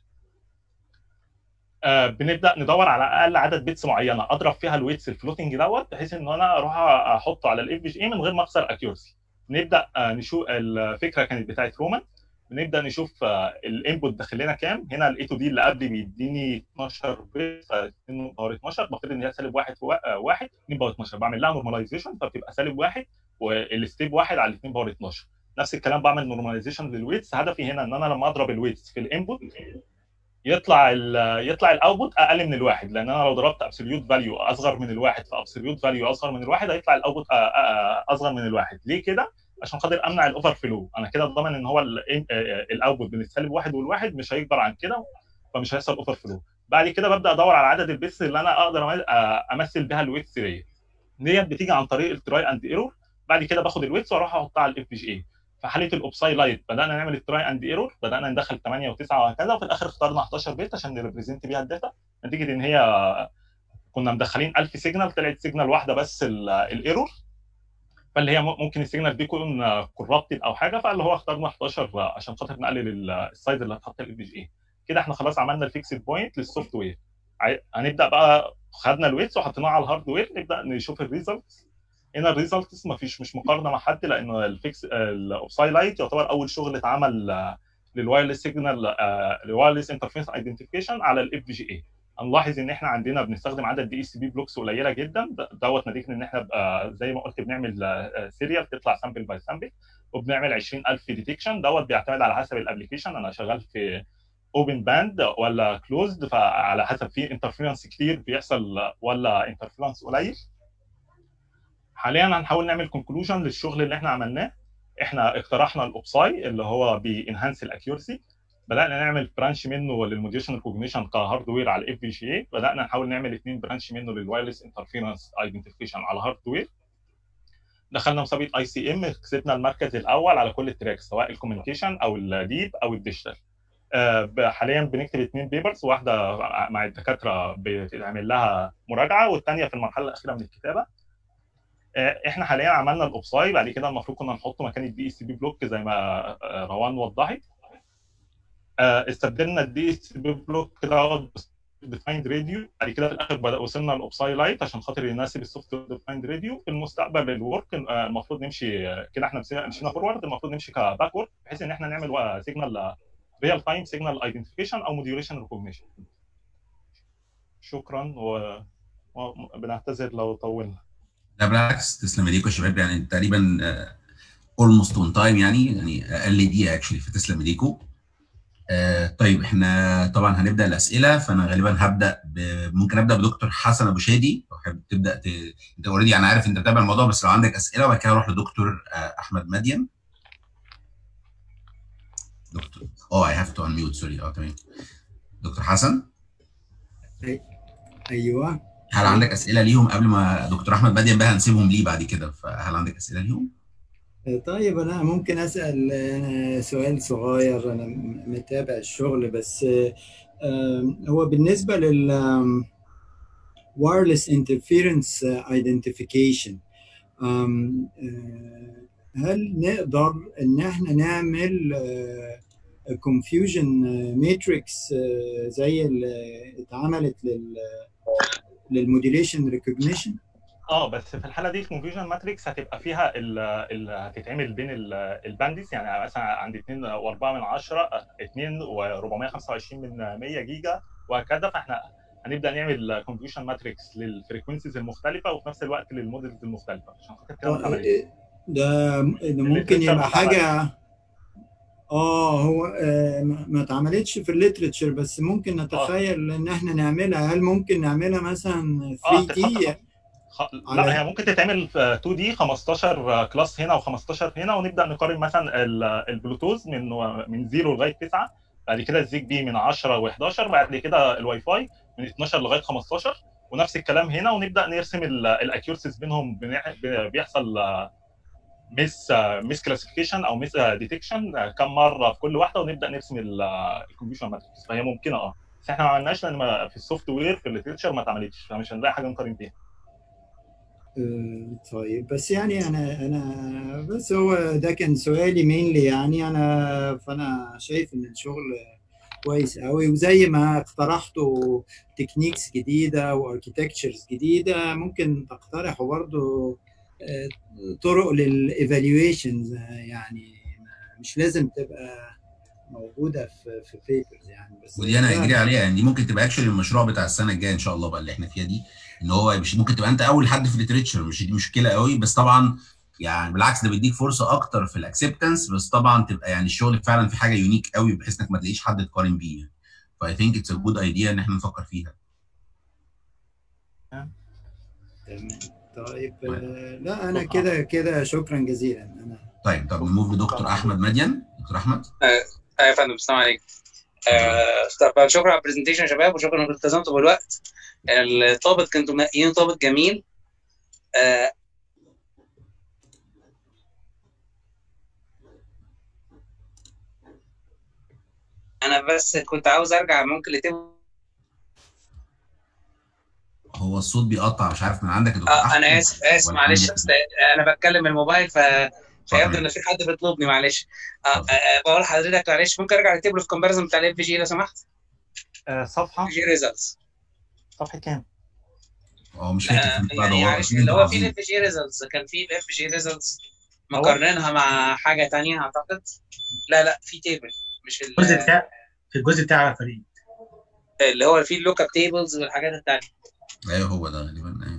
آه بنبدا ندور على اقل عدد بيتس معينه اضرب فيها الويتس الفلوتنج دوت، بحيث ان انا اروح احطه على الاف جي اي من غير ما اخسر اكيورسي. نبدا آه نشوف الفكره كانت بتاعت رومان، بنبدا نشوف آه الانبوت داخل لنا كام. هنا الاي تو دي اللي قبل بيديني اتناشر بيت، اتنين باور اتناشر، المفروض ان هي سالب واحد في واحد، اتنين باور اتناشر، بعمل لها نورماليزيشن فبتبقى سالب واحد والستيب واحد على اتنين باور اتناشر. نفس الكلام بعمل نورماليزيشن للويتس، هدفي هنا ان انا لما اضرب الويتس في الانبوت يطلع ال يطلع الاوتبوت اقل من الواحد، لان انا لو ضربت ابسوليوت فاليو اصغر من الواحد في ابسوليوت فاليو اصغر من الواحد هيطلع الاوتبوت اصغر من الواحد. ليه كده؟ عشان خاطر امنع الاوفر فلو، انا كده ضامن ان هو الاوتبوت بين السالب واحد والواحد مش هيكبر عن كده، فمش هيحصل اوفر فلو. بعد كده ببدا ادور على عدد البيتس اللي انا اقدر امثل بها الويتس ديت. ديت بتيجي عن طريق التراي اند ايرور. بعد كده باخد الويتس واروح احطها على الاف جي اي. في حاله الاوبساي لايت بدانا نعمل التراي اند ايرور، بدانا ندخل تمانية وتسعة وهكذا، وفي الاخر اخترنا احداشر بيت عشان نريبريزنت بيها الداتا، نتيجه ان هي كنا مدخلين ألف سيجنال طلعت سيجنال واحده بس الايرور، فاللي هي ممكن السيجنال دي تكون كورابتد او حاجه، فاللي هو اخترنا احداشر عشان خاطر نقلل السايز اللي هتحط الاف جي اي. كده احنا خلاص عملنا الفيكسد بوينت للسوفت وير. هنبدا بقى خدنا الويتس وحطيناها على الهاردوير، نبدا نشوف الريزلتس. هنا الريزلتس ما فيش مش مقارنه مع حد، لان الفيكس الاوبساي لايت يعتبر اول شغل اتعمل للوايرلس سيجنال الوايرلس انترفيس ايدنتيفيكيشن على الاف جي اي. هنلاحظ ان احنا عندنا بنستخدم عدد دي اس بي بلوكس قليله جدا، دوت نتيجه ان احنا زي ما قلت بنعمل سيريال تطلع سامبل باي سامبل، وبنعمل عشرين ألف ديتكشن. دوت بيعتمد على حسب الابلكيشن، انا شغال في اوبن باند ولا كلوزد، فعلى حسب في انترفيرنس كتير بيحصل ولا انترفيرنس قليل. حاليا هنحاول نعمل كونكلوجن للشغل اللي احنا عملناه. احنا اقترحنا الاوبساي اللي هو بينهانس الاكيورسي، بدانا نعمل برانش منه للموديوليشن ريكوجنيشن كهاردوير على الاف بي جي اي، بدانا نحاول نعمل اثنين برانش منه للوايرلس انترفيرنس ايدنتيفيكيشن على هاردوير. دخلنا مسابقه اي سي ام، كسبنا المركز الاول على كل التراك سواء الكوميونيكيشن او الديب او الديجيتال. حاليا بنكتب اثنين بيبرز، واحده مع الدكاتره بتعمل لها مراجعه والثانيه في المرحله الاخيره من الكتابه. احنا حاليا عملنا الاوبساي، بعد كده المفروض كنا نحطه مكان الدي اس بي بلوك زي ما روان وضحت. استبدلنا الدي اس بي بلوك دوت ديفايند راديو، بعد كده في الاخر وصلنا للاوبساي لايت عشان خاطر يناسب السوفت وير ديفايند راديو. في المستقبل الورك المفروض نمشي كده، احنا مشينا فورورد، المفروض نمشي كباكورد بحيث ان احنا نعمل سيجنال ريال تايم سيجنال ايدنتيفيكيشن او موديوليشن ريكوجنيشن. شكرا وبنعتذر لو طولنا. لا بالعكس، تسلم ايديكم يا شباب، يعني تقريبا اولموست اون تايم، يعني يعني اقل دقيقه اكشلي، فتسلم ايديكم. آه طيب احنا طبعا هنبدا الاسئله، فانا غالبا هبدا ب... ممكن ابدا بدكتور حسن ابو شادي، لو حابب تبدا ت... انت اوريدي انا عارف انت تابع الموضوع، بس لو عندك اسئله، وبعد كده اروح لدكتور آه احمد مدين. دكتور اه اي هاف تو انميوت سوري. اه تمام. دكتور حسن. أي- ايوه. هل عندك اسئله ليهم قبل ما دكتور احمد مدين بقى هنسيبهم ليه بعد كده، فهل عندك اسئله ليهم؟ طيب انا ممكن اسال أنا سؤال صغير، انا م- متابع الشغل بس. آم، هو بالنسبه لل آم، wireless interference identification، آم، آه، هل نقدر ان احنا نعمل آه، confusion matrix آه، زي اللي اتعملت لل للموديليشن ريكوجنيشن؟ اه بس في الحاله دي الكونفيوجن ماتريكس هتبقى فيها اللي هتتعمل بين الباندز، يعني مثلا عند اتنين واربعة من عشرة، اتنين واربعمية وخمسة وعشرين من مية جيجا وهكذا. فاحنا هنبدا نعمل كونفيوجن ماتريكس للفريكونسيز المختلفه وفي نفس الوقت للمودلز المختلفه، عشان خاطر كده ما اتعملتش. ده ده ممكن يبقى حاجه اه هو آه ما ما اتعملتش في الليترشر، بس ممكن نتخيل ان احنا نعملها. هل ممكن نعملها مثلا اه ثري دي؟ خ... لا هي ممكن تتعمل في تو دي، خمستاشر كلاس هنا وخمستاشر هنا، ونبدا نقارن مثلا البلوتوث من من صفر لغايه تسعة، بعد كده الزيج بي من عشرة و11، بعد كده الواي فاي من اتناشر لغايه خمستاشر، ونفس الكلام هنا، ونبدا نرسم الاكيورسيز بينهم. بيحصل ميس ميس كلاسيفيكيشن او ميس ديتكشن كم مره في كل واحده، ونبدا نرسم الكونفيوجن ماتريكس. فهي ممكنه اه بس احنا ما عملناش لان في السوفت وير في الليترشر ما اتعملتش، فمش هنلاقي حاجه نقارن بيها. طيب بس يعني انا انا بس هو ده كان سؤالي مينلي، يعني انا فانا شايف ان الشغل كويس قوي، وزي ما اقترحتوا تكنيكس جديده واركيتكتشرز جديده، ممكن تقترحوا برضو طرق للايفالويشنز، يعني مش لازم تبقى موجوده في في بيبرز يعني. بس ودي انا اجري عليها، يعني دي ممكن تبقى اكشلي المشروع بتاع السنه الجايه ان شاء الله بقى اللي احنا فيها دي، ان هو مش ممكن تبقى انت اول حد في الليتريتشر، مش دي مشكله قوي، بس طبعا يعني بالعكس ده بيديك فرصه اكتر في الاكسبتنس، بس طبعا تبقى يعني الشغل فعلا في حاجه يونيك قوي بحيث انك ما تلاقيش حد تقارن بيه. فاي ثينك اتس ا جود ايديا ان احنا نفكر فيها. تمام. طيب لا انا كده كده شكرا جزيلا. انا طيب طب نموف لدكتور احمد مدين. دكتور احمد. ايوه يا فندم، السلام عليكم. طبعا شكرا على البرزنتيشن يا شباب، وشكرا انكم التزمتوا بالوقت. الطابق كنتوا منقيين طابق جميل. آه انا بس كنت عاوز ارجع ممكن لتيم. هو الصوت بيقطع، مش عارف من عندك يا دكتور آه احمد. انا اسف اسف معلش، انا بتكلم من الموبايل ف فيبدو ان في حد بيطلبني، معلش. آه آه بقول لحضرتك معلش، ممكن ارجع للتيبل اوف كومباريزون بتاع الاف جي لو سمحت؟ آه صفحه جي ريزلتس. صفحه كام؟ اه مش فاكر. يعني معلش، اللي هو في الاف جي ريزلتس كان في اف جي ريزلتس مقارنينها مع حاجه ثانيه اعتقد. لا لا في تيبل، مش الجزء بتاع في الجزء بتاع يا فريد اللي هو فيه اللوك اب تيبلز والحاجات الثانيه. ايوه هو ده غالبا. ايوه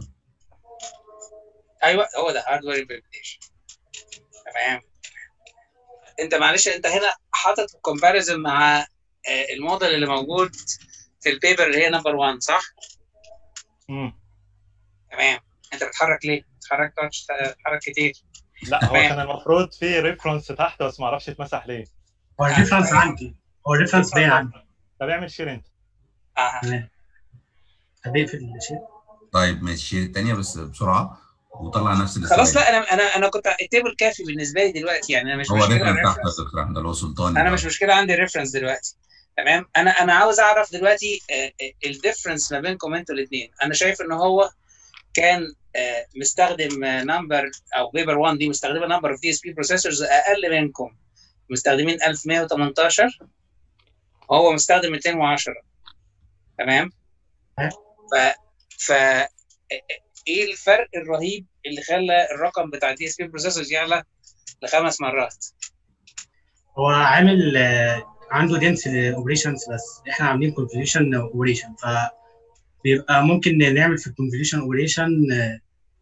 ايوه هو ده هاردوير امبلمنتيشن. تمام. انت معلش انت هنا حاطط كومباريزون مع الموديل اللي موجود في البيبر اللي هي نمبر واحد صح؟ امم تمام. انت بتتحرك ليه؟ بتتحرك تتحرك كتير. لا هو كان المفروض في ريفرنس تحت بس ما اعرفش اتمسح ليه. هو الريفرنس عندي، هو الريفرنس باين عندي. طب اعمل شير انت. اه تمام. طب اقفل الشير. طيب ماشي، الشير الثانيه بس بسرعه وطلع نفس السلايد. خلاص. لا انا انا انا كنت التيبل كافي بالنسبه لي دلوقتي، يعني انا مش هو مشكله الريفرنس تحت يا دكتور احمد اللي هو سلطاني. انا مش مشكله عندي الريفرنس دلوقتي. تمام. انا انا عاوز اعرف دلوقتي الديفرنس ما بينكم انتوا الاثنين. انا شايف ان هو كان مستخدم نمبر او بيبر واحد دي مستخدمه نمبر اوف دي اس بي بروسيسورز اقل منكم، مستخدمين ألف ومية وتمنتاشر، وهو مستخدم ميتين وعشرة. تمام. ف ف ايه الفرق الرهيب اللي خلى الرقم بتاع الدي اس بي بروسيسورز يعلى لخمس مرات؟ هو عامل عنده دنس اوبريشنز، بس احنا عاملين كونفوليوشن اوبريشن، فبيبقى ممكن نعمل في الكونفوليوشن اوبريشن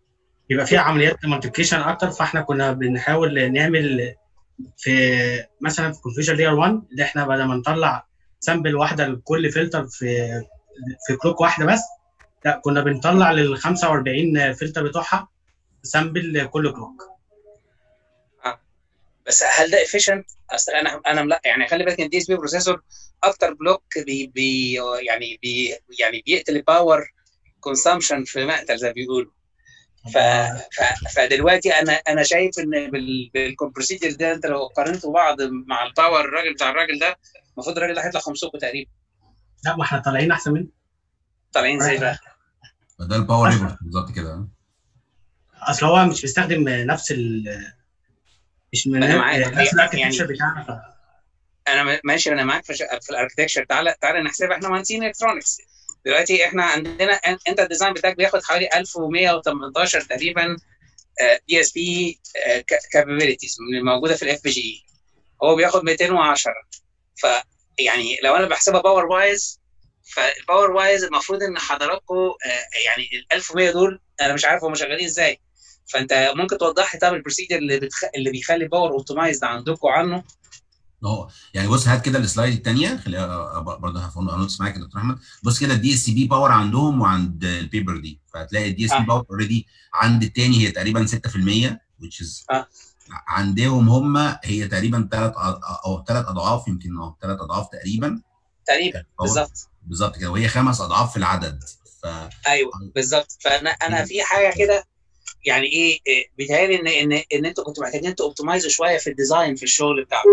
يبقى فيها عمليات مالتيبليكيشن اكتر، فاحنا كنا بنحاول نعمل في مثلا في كونفيجر لاير واحد اللي احنا بدل ما نطلع سامبل واحده لكل فلتر في في كلوك واحده بس، لا كنا بنطلع لل خمسة وأربعين فلتر بتوعها سامبل لكل كلوك. آه. بس هل ده efficient؟ اصل انا انا لا يعني خلي بالك ان الدي اس بي بروسيسور اكتر بلوك بي بي يعني بي يعني بيقتل الباور كونسامشن في مقتل زي ما بيقولوا. ف... ف... فدلوقتي انا انا شايف ان بال... بالكمبروسيجر ده انت لو قارنتوا بعض مع الباور الراجل بتاع الراجل ده، المفروض الراجل ده هيطلع خمسكم تقريبا. لا ما احنا طالعين احسن منه. طالعين ازاي بقى؟ ده الباور ريبورت بالظبط كده. اصل هو مش بيستخدم نفس ال مش من أنا معاك. نفس الاركتكتشر يعني بتاعنا. ف... انا ماشي انا معاك في, ش... في الاركتكتشر. تعالى تعالى نحسبها، احنا مهندسين الكترونكس دلوقتي، احنا عندنا انت الديزاين بتاعك بياخد حوالي ألف ومية وتمنتاشر تقريبا دي اس بي كابابيلتيز موجوده في الاف بي جي، هو بياخد مئتين وعشرة. فيعني لو انا بحسبها باور وايز، فالباور وايز المفروض ان حضراتكم يعني ال ألف ومية دول انا مش عارف هم شغالين ازاي. فانت ممكن توضح لي طب البروسيجر اللي بتخ... اللي بيخلي باور اوبتمايزد عندكم عنه؟ اه يعني بص هات كده السلايد الثانيه، خليها برضه هنوتس معاك يا دكتور احمد. بص كده الدي اس بي باور عندهم وعند البيبر دي، فهتلاقي الدي اس بي باور اوريدي عند الثاني هي تقريبا ستة في المية which is آه. عندهم هم هي تقريبا ثلاث او ثلاث اضعاف، يمكن اه ثلاث اضعاف تقريبا تقريبا بالظبط بالظبط كده، وهي خمس اضعاف في العدد. ف ايوه بالظبط. فانا انا في حاجه كده يعني ايه, إيه بيتهيألي ان ان ان انتوا كنتوا محتاجين توبتمايزوا شويه في الديزاين في الشغل بتاعكم.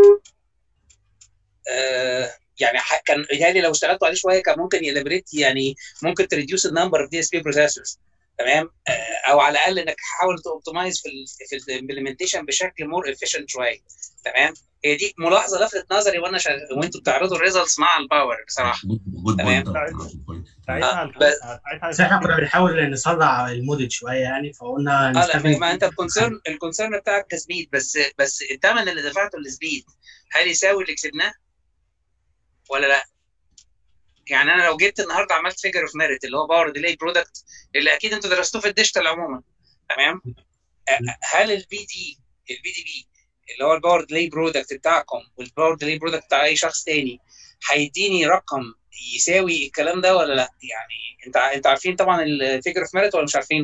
آه يعني كان بيتهيألي لو اشتغلتوا عليه شويه كان ممكن يليبريت، يعني ممكن تريديوس النمبر اوف دي اس بي بروسيسورز. تمام. آه او على الاقل انك تحاول توبتمايز في ال في الامبلمنتيشن بشكل مور افيشنت شويه. تمام. هي دي ملاحظه لفتت نظري وانا شغ... وانتوا بتعرضوا الريزلتس مع الباور بصراحه. تمام. ساعتها بس احنا كنا بنحاول نسرع الموديل شويه يعني، فقلنا نستخدم. اه ما انت الكونسيرن الكونسيرن بتاعك كسبيد، بس بس الثمن اللي دفعته للسبيد هل يساوي اللي كسبناه ولا لا؟ يعني انا لو جبت النهارده عملت فيجر اوف ميريت اللي هو باور ديلي برودكت اللي اكيد انتوا درستوه في الديجيتال عموما، تمام؟ هل البي دي البي دي بي اللي هو الباور ديلي برودكت بتاعكم والباور ديلي برودكت بتاع اي شخص تاني هيديني رقم يساوي الكلام ده ولا لا؟ يعني انت انت عارفين طبعا الفيجر اوف ميريت ولا مش عارفين؟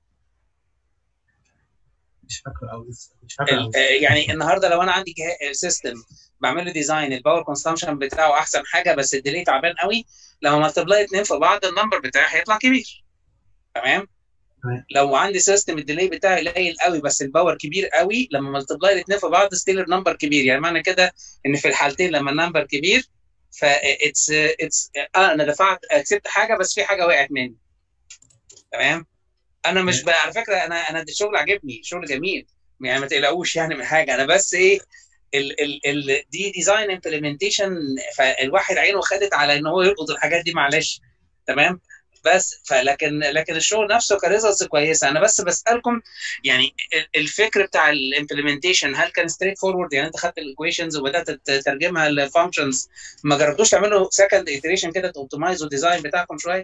مش فاكر قوي مش فاكر قوي. يعني النهارده لو انا عندي سيستم بعمل له ديزاين الباور كونسامشن بتاعه احسن حاجه بس الديلي تعبان قوي، لما ملتبلاي اتنين في بعض النمبر بتاعي هيطلع كبير. تمام؟ لو عندي سيستم الديلي بتاعي قليل قوي بس الباور كبير قوي، لما ملتبلاي الاثنين في بعض ستيل النمبر كبير. يعني معنى كده ان في الحالتين لما النمبر كبير ف اتس اتس اه انا دفعت كسبت حاجه بس في حاجه وقعت مني. تمام؟ انا مش بقى على فكره انا انا الشغل عجبني، شغل جميل يعني ما تقلقوش يعني من حاجه. انا بس ايه ال ال ال دي ديزاين امبلمنتيشن، فالواحد عينه خدت على ان هو يلقط الحاجات دي معلش. تمام؟ بس فلكن لكن الشغل نفسه كريزلتس كويسه. انا بس بسالكم يعني الفكر بتاع الامبلمنتيشن هل كان ستريت فورورد؟ يعني انت خدت الايكويشنز وبدات تترجمها لفانكشنز، ما جربتوش تعملوا سكند ايتريشن كده توبتمايزوا الديزاين بتاعكم شويه؟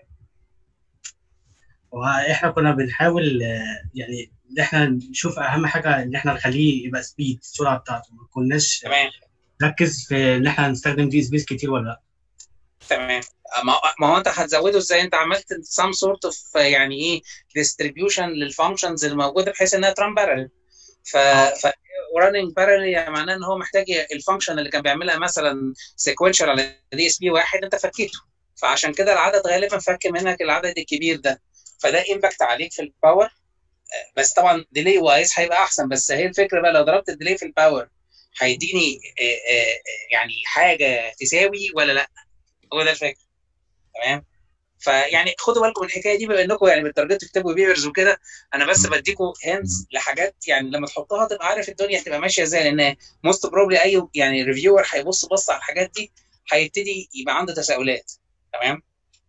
واحنا كنا بنحاول يعني ان احنا نشوف اهم حاجه ان احنا نخليه يبقى سبيد السرعه بتاعته، ما كناش تمام نركز في ان احنا نستخدم دي سبيس كتير ولا لا. تمام. ما هو انت هتزوده ازاي؟ انت عملت سام سورت اوف يعني ايه ديستريبيوشن للفانكشنز الموجوده بحيث انها تران بارل. ف ف راننج بارل يعني معناه ان هو محتاج الفانكشن اللي كان بيعملها مثلا سيكوينشال على دي اس بي واحد انت فكيته، فعشان كده العدد غالبا فك منك العدد الكبير ده، فده امباكت عليك في الباور. بس طبعا ديلي وايز هيبقى احسن، بس هي الفكره بقى لو ضربت الديلي في الباور هيديني يعني حاجه تساوي ولا لا؟ هو ده الفكره. تمام؟ فيعني خدوا بالكم من الحكايه دي بما انكم يعني بتارجتوا تكتبوا بيبرز وكده، انا بس بديكم هينتس لحاجات يعني لما تحطها تبقى عارف الدنيا هتبقى ماشيه ازاي، لان موست بروبلي اي يعني ريفيور هيبص بص على الحاجات دي هيبتدي يبقى عنده تساؤلات. تمام؟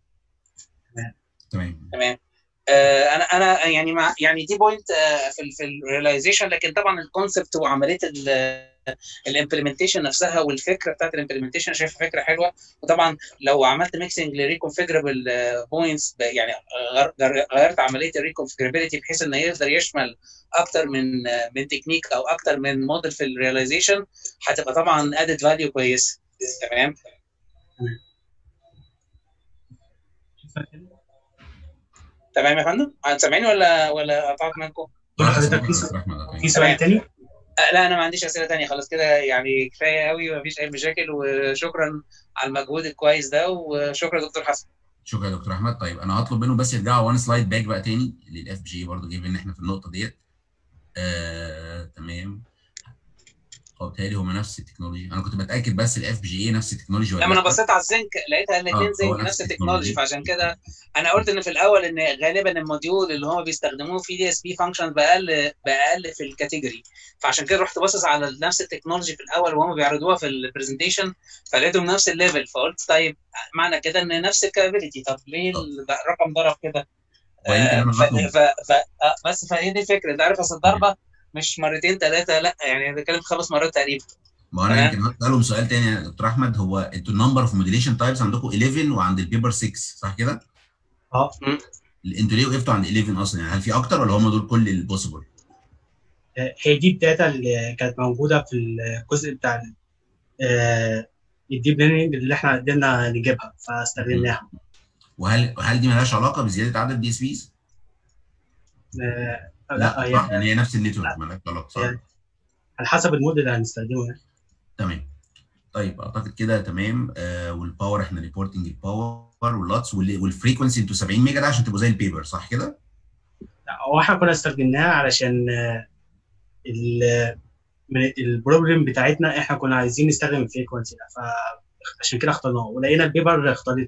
تمام تمام. آه انا انا يعني مع يعني دي بوينت آه في ال في الريلايزيشن، لكن طبعا الكونسبت وعمليه الامبلمنتيشن نفسها والفكره بتاعت الامبلمنتيشن شايفها فكره حلوه. وطبعا لو عملت ميكسنج لريكونفيجربل بوينتس يعني غيرت عمليه الريكونفيجرابيلتي بحيث ان يقدر يشمل اكتر من من تكنيك او اكتر من موديل في الريلايزيشن، هتبقى طبعا ادد فاليو كويسه. تمام تمام يا فندم، سامعيني ولا ولا قطعت منكم؟ حضرتك في سؤال تاني؟ لا انا ما عنديش اسئله تانية خلاص كده، يعني كفايه قوي ومفيش اي مشاكل، وشكرا على المجهود الكويس ده، وشكرا دكتور حسن. شكرا يا دكتور احمد. طيب انا هطلب منهم بس يرجعوا وان سلايد باك بقى تاني للاف جي برضه، جايب ان احنا في النقطه ديت. آه، تمام. هو بتهيألي هما نفس التكنولوجي، انا كنت بتاكد بس الاف جي اي نفس التكنولوجي ولا لا؟ ما انا بصيت على الزنك لقيتها الاثنين آه زنك نفس التكنولوجي، فعشان كده انا قلت ان في الاول ان غالبا الموديول اللي هم بيستخدموه في دي اس بي فانكشن باقل باقل في الكاتيجوري، فعشان كده رحت باصص على نفس التكنولوجي في الاول وهم بيعرضوها في البرزنتيشن فلقيتهم نفس الليفل، فقلت طيب معنى كده ان نفس الكابابيلتي، طب ليه الرقم ضرب كده؟ ويمكن انا ف... ف... ف... بس فهي دي الفكره، انت عارف اصل الضربه مش مرتين ثلاثه، لا يعني بتكلم خمس مرات تقريبا. ما انا يمكن هسالهم سؤال تاني يا دكتور احمد، هو انتوا النمبر اوف موديليشن تايبس عندكم احداشر وعند البيبر ستة صح كده؟ اه انتوا ليه وقفتوا عند احداشر اصلا؟ يعني هل في اكتر ولا هم دول كل البوسيبل؟ هي دي الداتا اللي كانت موجوده في الجزء بتاع الديب ليرنينج اللي احنا قدرنا نجيبها فاستخدمناها. وهل هل دي مالهاش علاقه بزياده عدد دي اس بيز؟ آه لا, لا هي يعني, يعني هي نفس النتورك مالهاش علاقه صح؟ يعني على حسب الموديل اللي هنستخدمه يعني. تمام. طيب اعتقد كده تمام. آه والباور احنا ريبورتنج الباور واللاتس والفريكونسي انتوا سبعين ميجا ده عشان تبقوا زي البيبر صح كده؟ لا هو احنا كنا استخدمناها علشان ال من البروبلم بتاعتنا احنا كنا عايزين نستخدم الفريكونسي ده، فعشان كده اخترناه ولقينا البيبر اختارته.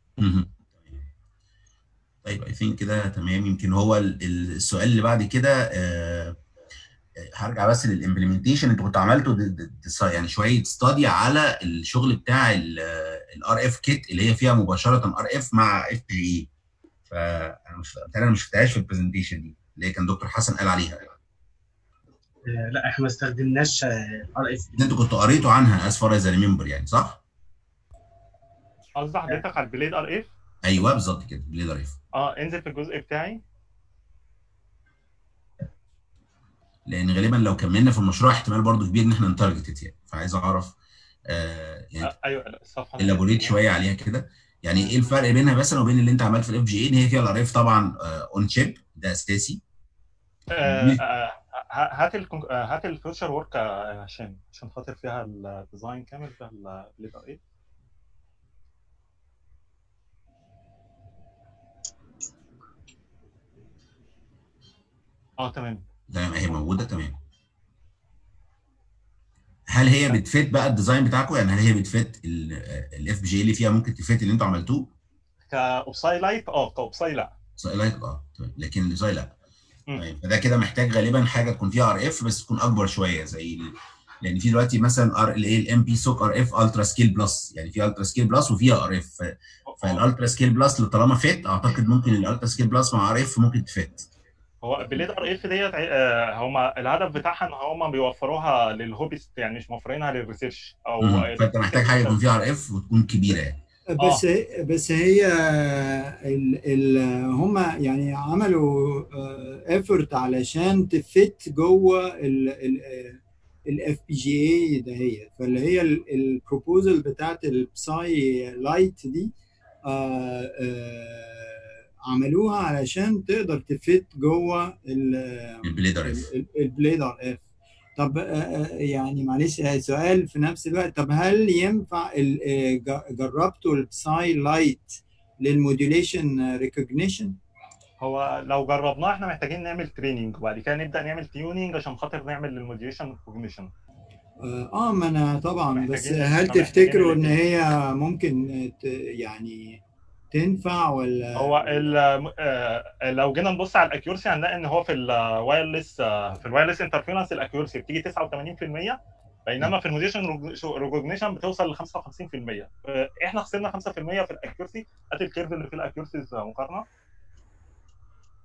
طيب اي ثينك كده تمام. يمكن هو السؤال اللي بعد كده آه هرجع بس للامبلمنتيشن. انتوا كنتوا عملتوا يعني شويه ستادي على الشغل بتاع الار اف كيت اللي هي فيها مباشره ار اف مع اف جي اي، فانا مش انا مش شفتهاش في البرزنتيشن دي اللي هي كان دكتور حسن قال عليها. آه لا احنا ما استخدمناش ار اف. انتوا كنتوا قريتوا عنها از فار از ريمبر يعني صح؟ قصدي حضرتك على البليد ار اف؟ ايوه بالظبط كده بليد ار اف. اه انزل في الجزء بتاعي، لان غالبا لو كملنا في المشروع احتمال برضو كبير ان احنا نتارجت يعني، فعايز اعرف آه يعني آه ايوه الصفحه الابوريت شويه عليها كده. يعني ايه الفرق بينها مثلا وبين اللي انت عملت في الاف جي اي؟ ان هي فيها الار اف طبعا اون شيب ده اساسي. آه آه هات ال هات الفيوتشر ورك عشان عشان خاطر فيها الديزاين كامل فيها البليد ار اف. اه تمام تمام اهي موجوده تمام. هل هي بتفيت بقى الديزاين بتاعكم؟ يعني هل هي بتفيت الاف بي جي اللي فيها ممكن تفيت اللي انتوا عملتوه؟ كاوبساي لايت اه كاوبساي لا. اوبساي لايت اه طيب، لكن الاوبساي لا. طيب فده كده محتاج غالبا حاجه تكون فيها ار اف بس تكون اكبر شويه زي ال... لان في دلوقتي مثلا ار الايه الام بي سوك ار اف الترا سكيل بلس، يعني في الترا سكيل بلس وفيها ار اف، فالالترا سكيل بلس اللي طالما فيت اعتقد ممكن الالترا سكيل بلس مع ار اف ممكن تفيت. هو بليد ار اف ديت هم الهدف بتاعها ان هم بيوفروها للهوبست يعني مش موفرينها للريسيرش او مم. فانت محتاج حاجه يكون فيها ار اف وتكون كبيره يعني. بس آه. بس هي ال ال هم يعني عملوا ايفورت علشان تفت جوه الاف بي جي اي ده، هي فاللي هي البروبوزل بتاعت البساي لايت دي آآ آآ عملوها علشان تقدر تفت جوه البليد ار اف. البليد ار اف. طب يعني معلش سؤال في نفس الوقت، طب هل ينفع جربتوا البساي لايت للموديوليشن ريكوجنيشن؟ هو لو جربناه احنا محتاجين نعمل تريننج وبعد كده نبدا نعمل تيوننج عشان خاطر نعمل للموديوليشن ريكوجنيشن. اه ما انا طبعا، بس هل تفتكروا ان هي ممكن يعني تنفع ولا؟ هو لو جينا نبص على الاكيورسي هنلاقي ان هو في الوايرلس في الوايرلس انترفيرنس الاكيورسي بتيجي تسعة وثمانين بالمية بينما في الموديوليشن ريكوجنيشن بتوصل ل خمسة وخمسين بالمية. احنا خسرنا خمسة بالمية في الاكيورسي. هات الكيرف اللي في الاكيورسي مقارنه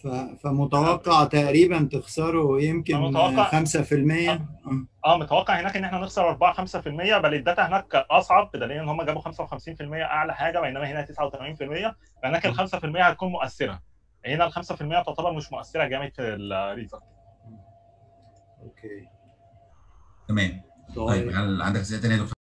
ف- فمتوقع تقريبا تخسروا يمكن متوقع- خمسة في المية. اه اه متوقع هناك ان احنا نخسر أربعة خمسة في المية، بل الداتا هناك اصعب بدليل ان هم جابوا خمسة وخمسين في المية اعلى حاجه، بينما هنا تسعة وثمانين في المية، فهناك ال خمسة في المية هتكون مؤثره، هنا ال خمسة في المية تعتبر مش مؤثره جامد في الريزلت. اوكي تمام. طيب طيب هل عندك اسئله ثانيه يا دكتور؟